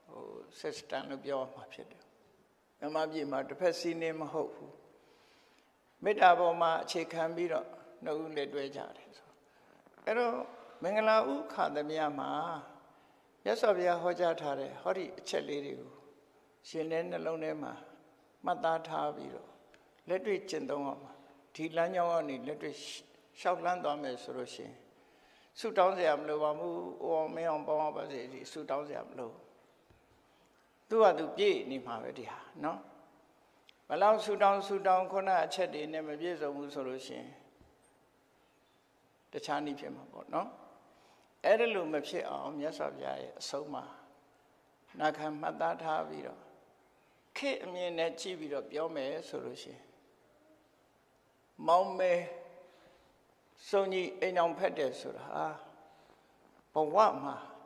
system လို့ပြောမှာဖြစ်တယ်ဗမာပြည်မှာတစ်ဖက်စီးနေမဟုတ်ဘူးမေတ္တာပေါ်မှာအခြေခံပြီးတော့နှစ်ဦးလက်တွဲကြတယ်ဆိုအဲ့တော့မင်္ဂလာဥခါသမယမှာမြတ်စွာဘုရားဟောကြားထားတဲ့ဟောဒီအချက်လေးတွေကိုရှင်တဲ့နှလုံးထဲမှာမှတ်သားထားပြီးတော့လက်တွေ့ကျင့်သုံးအောင်ဒီလမ်းကြောင်းကနေလက်တွေ့လျှောက်လန်းသွားမယ်ဆိုလို့ရှိရင်ဆုတောင်းစရာမလိုပါဘူး။အော်မင်းအောင်ပေါင်းပါစေဒီဆုတောင်းစရာမလို။သူ့ဟာသူပြည့်နေမှာပဲဒီဟာနော်။ဘလောက်ဆုတောင်းခုနအချက်တွေနဲ့မပြည့်စုံဘူးဆိုလို့ရှိရင်တခြားနည်းဖြစ်မှာပေါ့နော်။အဲ့ဒါလိုမဖြစ်အောင်မြတ်စွာဘုရားရဲ့အဆုံးအမနာခံမှတ်သားထားပြီးတော့ခေတ်အမြင်နဲ့ကြည့်ပြီးတော့ပြောမယ်ဆိုလို့ရှိရင်မောင်မဲစုံကြီးအိမ်အောင်ဖက်တယ်ဆိုတာဘဝမှာ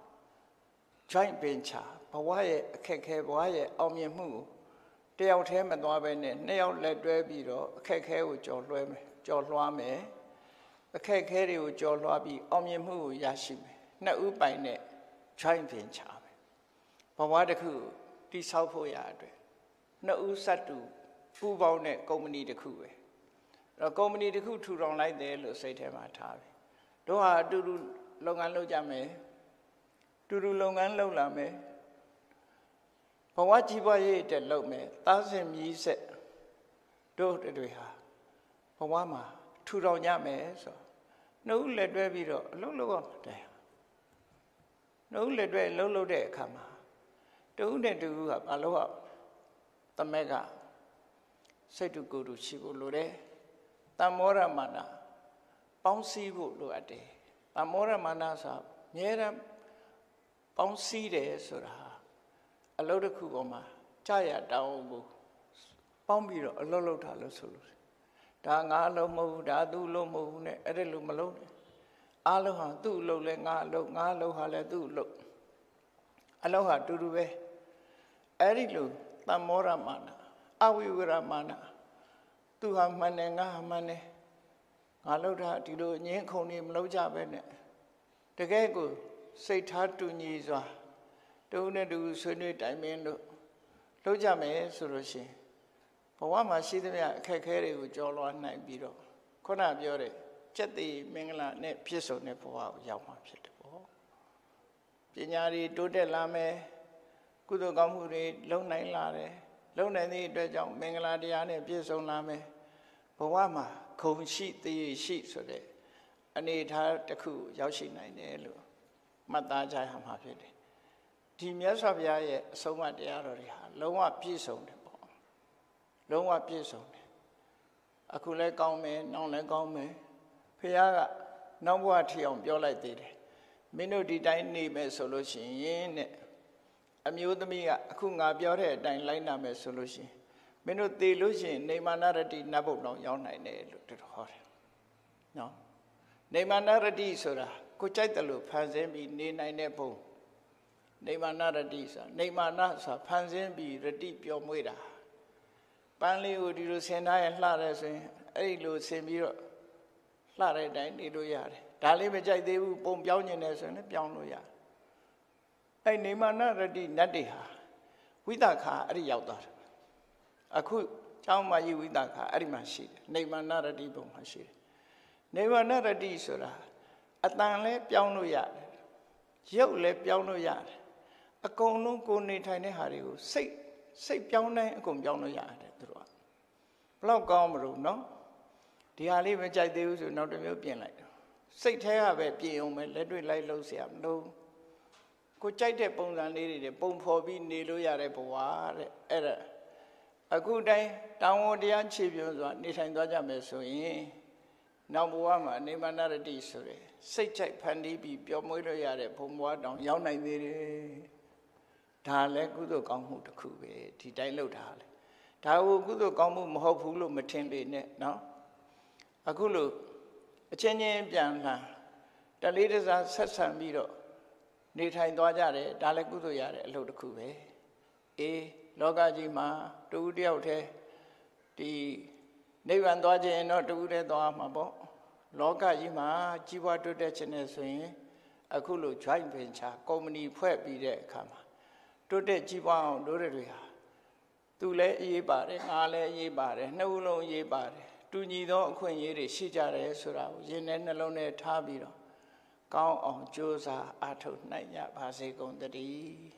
joint venture ဘဝရဲ့အခက်ခဲဘဝရဲ့အောင်မြင်မှုကိုတယောက်တည်းမသွားဘဲနဲ့နှစ်ယောက်လက်တွဲပြီးတော့အခက်ခဲကိုကျော်လွှားမယ်အခက်ခဲတွေကိုကျော်လွှားပြီးအောင်မြင်မှုကိုရရှိမယ်နှစ်ဦးပိုင်နဲ့ joint venture ပဲဘဝတစ်ခုတိဆောက်ဖို့ရအတွက်နှစ်ဦးစပ်တူပူးပေါင်းတဲ့ကုမ္ပဏီတစ်ခုပဲအဲ့တော့ကုမ္ပဏီတစ်ခုထူထောင်လိုက်တယ်လို့စိတ်ထဲမှာထားပြီတို့ဟာအတူတူလုပ်ငန်းလုပ်ကြမယ်အတူတူလုပ်ငန်းလုပ်လာမယ်ဘဝကြီးပွားရေးအတွက်လုပ်မယ်သားစဉ်မြည်ဆက်တို့တွေဟာဘဝမှာထူထောင်ကြမယ်ဆိုနှုတ်လက်တွဲပြီးတော့အလုပ်လုပ်ရမှာတဲ့နှုတ်လက်တွဲအလုပ်လုပ်တဲ့အခါမှာတူနဲ့တူကဘာလို့သမက်ကစိတ်တူကိုယ်တူရှိဖို့လိုတယ်တမ္မောရမာနပေါင်းစည်းဖို့လိုအပ်တယ်တမ္မောရမာနဆိုအမြဲတမ်းပေါင်းစည်းတယ်ဆိုတာအလုပ်တစ်ခုပေါ်မှာကြာရတောင်းဖို့ပေါင်းပြီးတော့အလုပ်လုပ်တာလို့ဆိုလို့ဒါငါအလုပ်မဟုတ်ဘူးဒါသူ့အလုပ်မဟုတ်ဘူးနဲ့အဲ့ဒါလိုမလုပ်နဲ့အားလုံးဟာသူ့အလုပ်လဲငါအလုပ်ဟာလဲသူ့အလုပ်အလုပ်ဟာတူတူပဲအဲ့ဒီလိုတမ္မောရမာနအဝိဝရမာနသူဟာမှန်တယ်ငါဟာမှန်တယ်ငါလုပ်တာဒီလိုငင်းခုန်နေမလုပ်ကြပဲနဲ့တကယ်ကိုစိတ်ထားတူညီစွာတူနဲ့တူဆွေးနွေးတိုင်ပင်လို့လုပ်ကြမယ်ဆိုလို့ရှိရင်ဘဝမှာရှိသမျှအခက်အခဲတွေကိုကျော်လွှားနိုင်ပြီးတော့ခုနပြောတဲ့ကျက်သိမင်္ဂလာနဲ့ပြည့်စုံတဲ့ဘဝကိုရောက်မှာဖြစ်တယ်ပေါ့ပညာတွေတိုးတက်လာမယ်ကုသိုလ်ကောင်းမှုတွေလုပ်နိုင်လာတယ်လုပ်နိုင်သည့်အတွက်ကြောင့်မင်္ဂလာတရားနဲ့ပြည့်စုံလာမယ်ဘဝမှာခုံရှိတည်ရှိဆိုတဲ့အနေအထားတစ်ခုရောက်ရှိနိုင်တယ်လို့မှတ်သားကြရမှာဖြစ်တယ်ဒီမြတ်စွာဘုရားရဲ့အဆုံးအမတရားတော်တွေဟာလုံးဝပြည့်စုံတယ်ပေါ့လုံးဝပြည့်စုံတယ်အခုလည်းကောင်းမယ်နောက်လည်းကောင်းမယ်ဘုရားကနောက်ဘဝထီအောင်ပြောလိုက်သေးတယ်မင်းတို့ဒီတိုင်းနေမယ်ဆိုလို့ရှိရင်တဲ့အမျိုးသမီးကအခုငါပြောတဲ့အတိုင်းလိုက်နာမယ်ဆိုလို့ရှိရင်မင်းတို့သေလို့ရှိရင်နေမာနရတိနတ်ဘုံတော်ရောက်နိုင်တယ်လို့တော်ဟောတယ်နော်နေမာနရတိဆိုတာကိုကြိုက်တယ်လို့ဖန်ဆင်းပြီးနေနိုင်တဲ့ဘုံနေမာနရတိဆိုတာနေမာနဆိုတာဖန်ဆင်းပြီးရတိပျော်မွေ့တာပန်းလေးကိုဒီလိုဆင်ထားရင်လှတယ်ဆိုရင်အဲ့ဒီလိုဆင်ပြီးတော့လှတဲ့အတိုင်းနေလို့ရတယ်ဒါလေးမကြိုက်သေးဘူးပုံပြောင်းနေတယ်ဆိုရင်လည်းပြောင်းလို့ရတယ်အဲ့နေမာနရတိနတ်တွေဟာဝိသခာအဲ့ဒီရောက်သွားတယ်အခုကျောင်းမကြီးဝိသခာအဲ့ဒီမှာရှိတယ်နေမာနရတိဘုံမှာရှိတယ်နေမာနရတိဆိုတာအတန်လဲပြောင်းလို့ရတယ်ရုပ်လဲပြောင်းလို့ရတယ်အကုန်လုံးကိုနေထိုင်တဲ့ဟာတွေကိုစိတ်ပြောင်းတိုင်းအကုန်ပြောင်းလို့ရတယ်သူတို့ကဘလောက်ကောင်းမလို့နော်ဒီဟာလေးမကြိုက်သေးဘူးဆိုနောက်တစ်မျိုးပြင်လိုက်တယ်စိတ်แท้ကပဲပြင်အောင်ပဲလက်တွေ့လိုက်လို့เสียမလို့ကိုကြိုက်တဲ့ပုံစံလေးတွေပုံဖော်ပြီးနေလို့ရတဲ့ဘဝတဲ့အဲ့ဒါအခုတိုင်းတောင်းဝတရားခြေပြုံးစွာနေထိုင်သွားကြမယ်ဆိုရင်နောက်ဘဝမှာအနေမနာရတိဆိုရယ်စိတ်ကြိုက်ဖန်တီးပြီးပျော်မွေးလို့ရတဲ့ဘုံဘဝတောင်ရောက်နိုင်သေးတယ်ဒါလည်းကုသိုလ်ကောင်းမှုတစ်ခုပဲဒီတိုင်းလုပ်တာလေဒါကိုကုသိုလ်ကောင်းမှုမဟုတ်ဘူးလို့မထင်လေနဲ့နော်အခုလို့အချင်းချင်းပြန်လာတလေးတစားဆက်ဆံပြီးတော့နေထိုင်သွားကြတယ်ဒါလည်းကုသိုလ်ရတဲ့အလုပ်တစ်ခုပဲအေးလောကကြီးမှာတူတယောက်တည်းဒီနိဗ္ဗာန်သွားခြင်းတော့တူတည်းသွားမှာပေါ့လောကကြီးမှာကြီးပွားတိုးတက်ခြင်းနဲ့ဆိုရင်အခုလို joint venture ကုမ္ပဏီဖွဲ့ပြီးတဲ့အခါမှာတိုးတက်ကြီးပွားအောင်တို့တွေဟာသူလည်းအရေးပါတယ်ငါလည်းအရေးပါတယ်နှစ်ဦးလုံးအရေးပါတယ်တူညီသောအခွင့်အရေးတွေရှိကြတယ်ဆိုတာကိုယင်တဲ့နှလုံးထဲထားပြီးတော့ကောင်းအောင်ကြိုးစားအားထုတ်နိုင်ကြပါစေကုန်သတည်း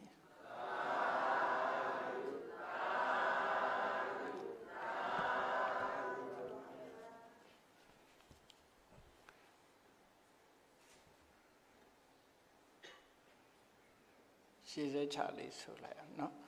ရှည်စဲချလေးဆိုလိုက်အောင်နော်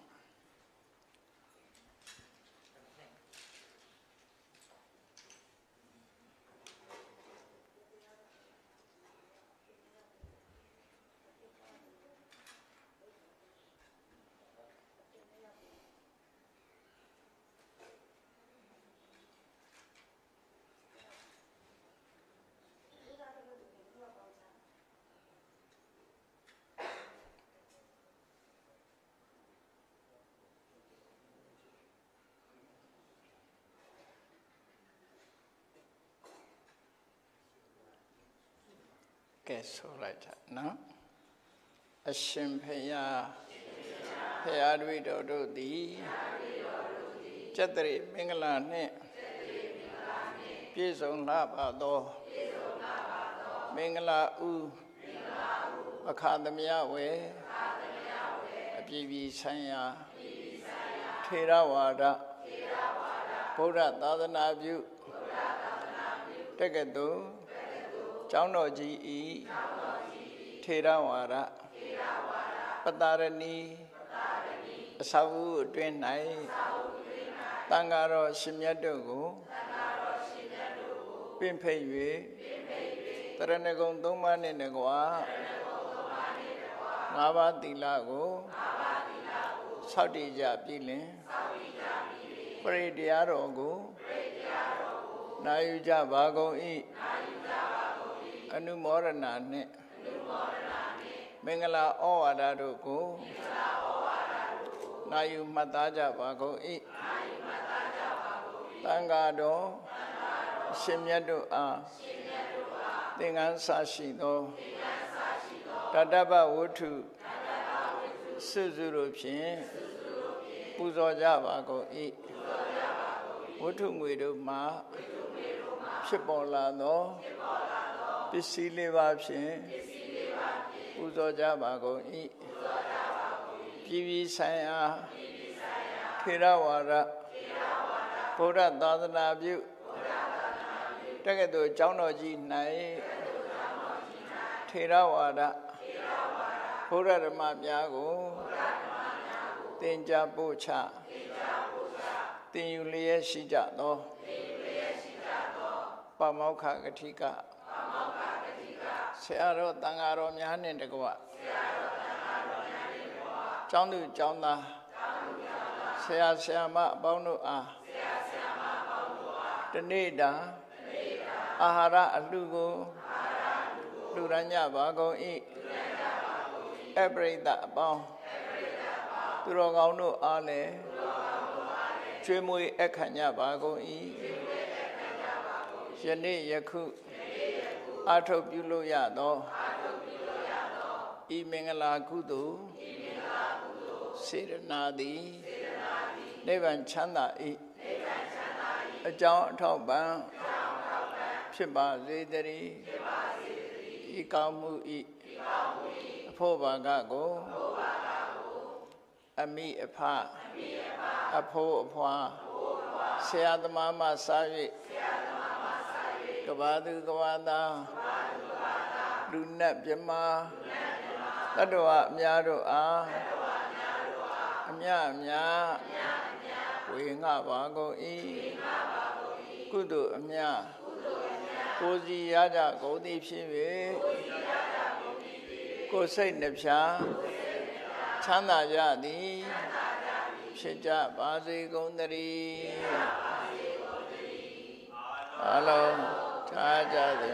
ကဲဆိုလိုက်တာနော်အရှင်ဖယားဖယားတွေတော်တို့သည်ကျက်တရိမင်္ဂလာနှင့်ပြည့်စုံလာပါသောမင်္ဂလာဥအခါသမယဝေအပြည်ပြည်ဆိုင်ရာထေရဝါဒဗုဒ္ဓသာသနာပြုတက္ကသိုလ်ကျောင်းတော်ကြီးဤထေရဝါဒပတ္တရဏီအစာဝုအတွင်း၌တန်ဃာတော်ရှင်မြတ်တို့ကိုပင့်ဖိတ်၍တရဏဂုံ၃ပါးနှင့်တကွာ၅ပါးသီလကိုဆောက်တည်ကြပြီလင်ပရိတရားတော်ကိုနာယူကြပါကုန်၏အနုမောဒနာနှင့်မင်္ဂလာဩဝါဒတို့ကိုနာယူမှတ်သားကြပါကုန်၏သံဃာတော်ရှင်မြတ်တို့အားသင်္ကန်းစာရှိသောတတ္တပဝတ္ထုစုစုတို့ဖြင့်ပူဇော်ကြပါကုန်၏ဝတ္ထုငွေတို့မှာဖြစ်ပေါ်လာသောပစ္စည်းလေးပါးဖြင့်ပူဇော်ကြပါကုန်၏ပြည်ပြည်ဆိုင်ရာထေရဝါဒဗုဒ္ဓသာသနာပြုတက္ကသိုလ်ကျောင်းတော်ကြီး၌ထေရဝါဒဗုဒ္ဓဓမ္မများကိုသင်ကြားပို့ချသင်ယူလျက်ရှိကြသောပါမောက္ခကတိကဆရာတော်တန်ဃာတော်များနှင့်တကွကျောင်းသူကျောင်းသားဆရာဆရာမအပေါင်းတို့အားတနေ့တာအာဟာရအလှကိုလူရညပါကုန်၏အပရိသအပေါင်းသူတော်ကောင်းတို့အားလည်းကျွေးမွေးအခမ်းကြပါကုန်၏ယနေ့ယခုအာထုတ်ပြုလို့ရသောဤမင်္ဂလာကုသိုလ်စေရနာသည်နိဗ္ဗာန်ချမ်းသာ၏အကြောင်းအထောက်ပံ့ဖြစ်ပါစေတည်းဤကောင်းမှုဤအဖို့ဘာကကိုအမိအဖအဖို့အဖွာဆရာသမားမှစား၍ကဘာသူကဘာသာလူနတ်မြမတတ္တဝအများတို့အားအမြအများဝေငှပါကုန်၏ကုသိုလ်အမြကိုယ်စီရကြကုန်သည်ဖြစ်၍ကိုယ်စိတ်နှဖျားချမ်းသာကြသည်ဖြစ်ကြပါစေကုန်သတည်းအလုံးထားကြသည်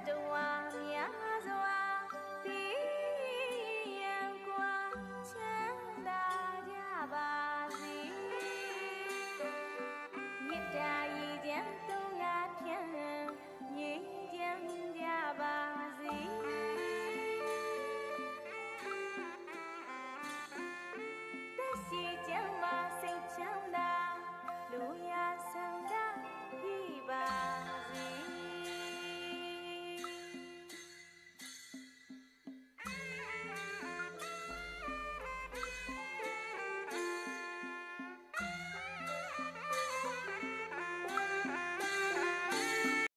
တော်များစွာပြီးရန်ကွာချမ်းသာကြပါစေမေတ္တာရည်ချမ်းသုံးရာဖြင့်ငြိမ်းချမ်းကြပါစေသက်ရှိချမ်းသာစိတ်ချမ်းသာလူရဆန္ဒ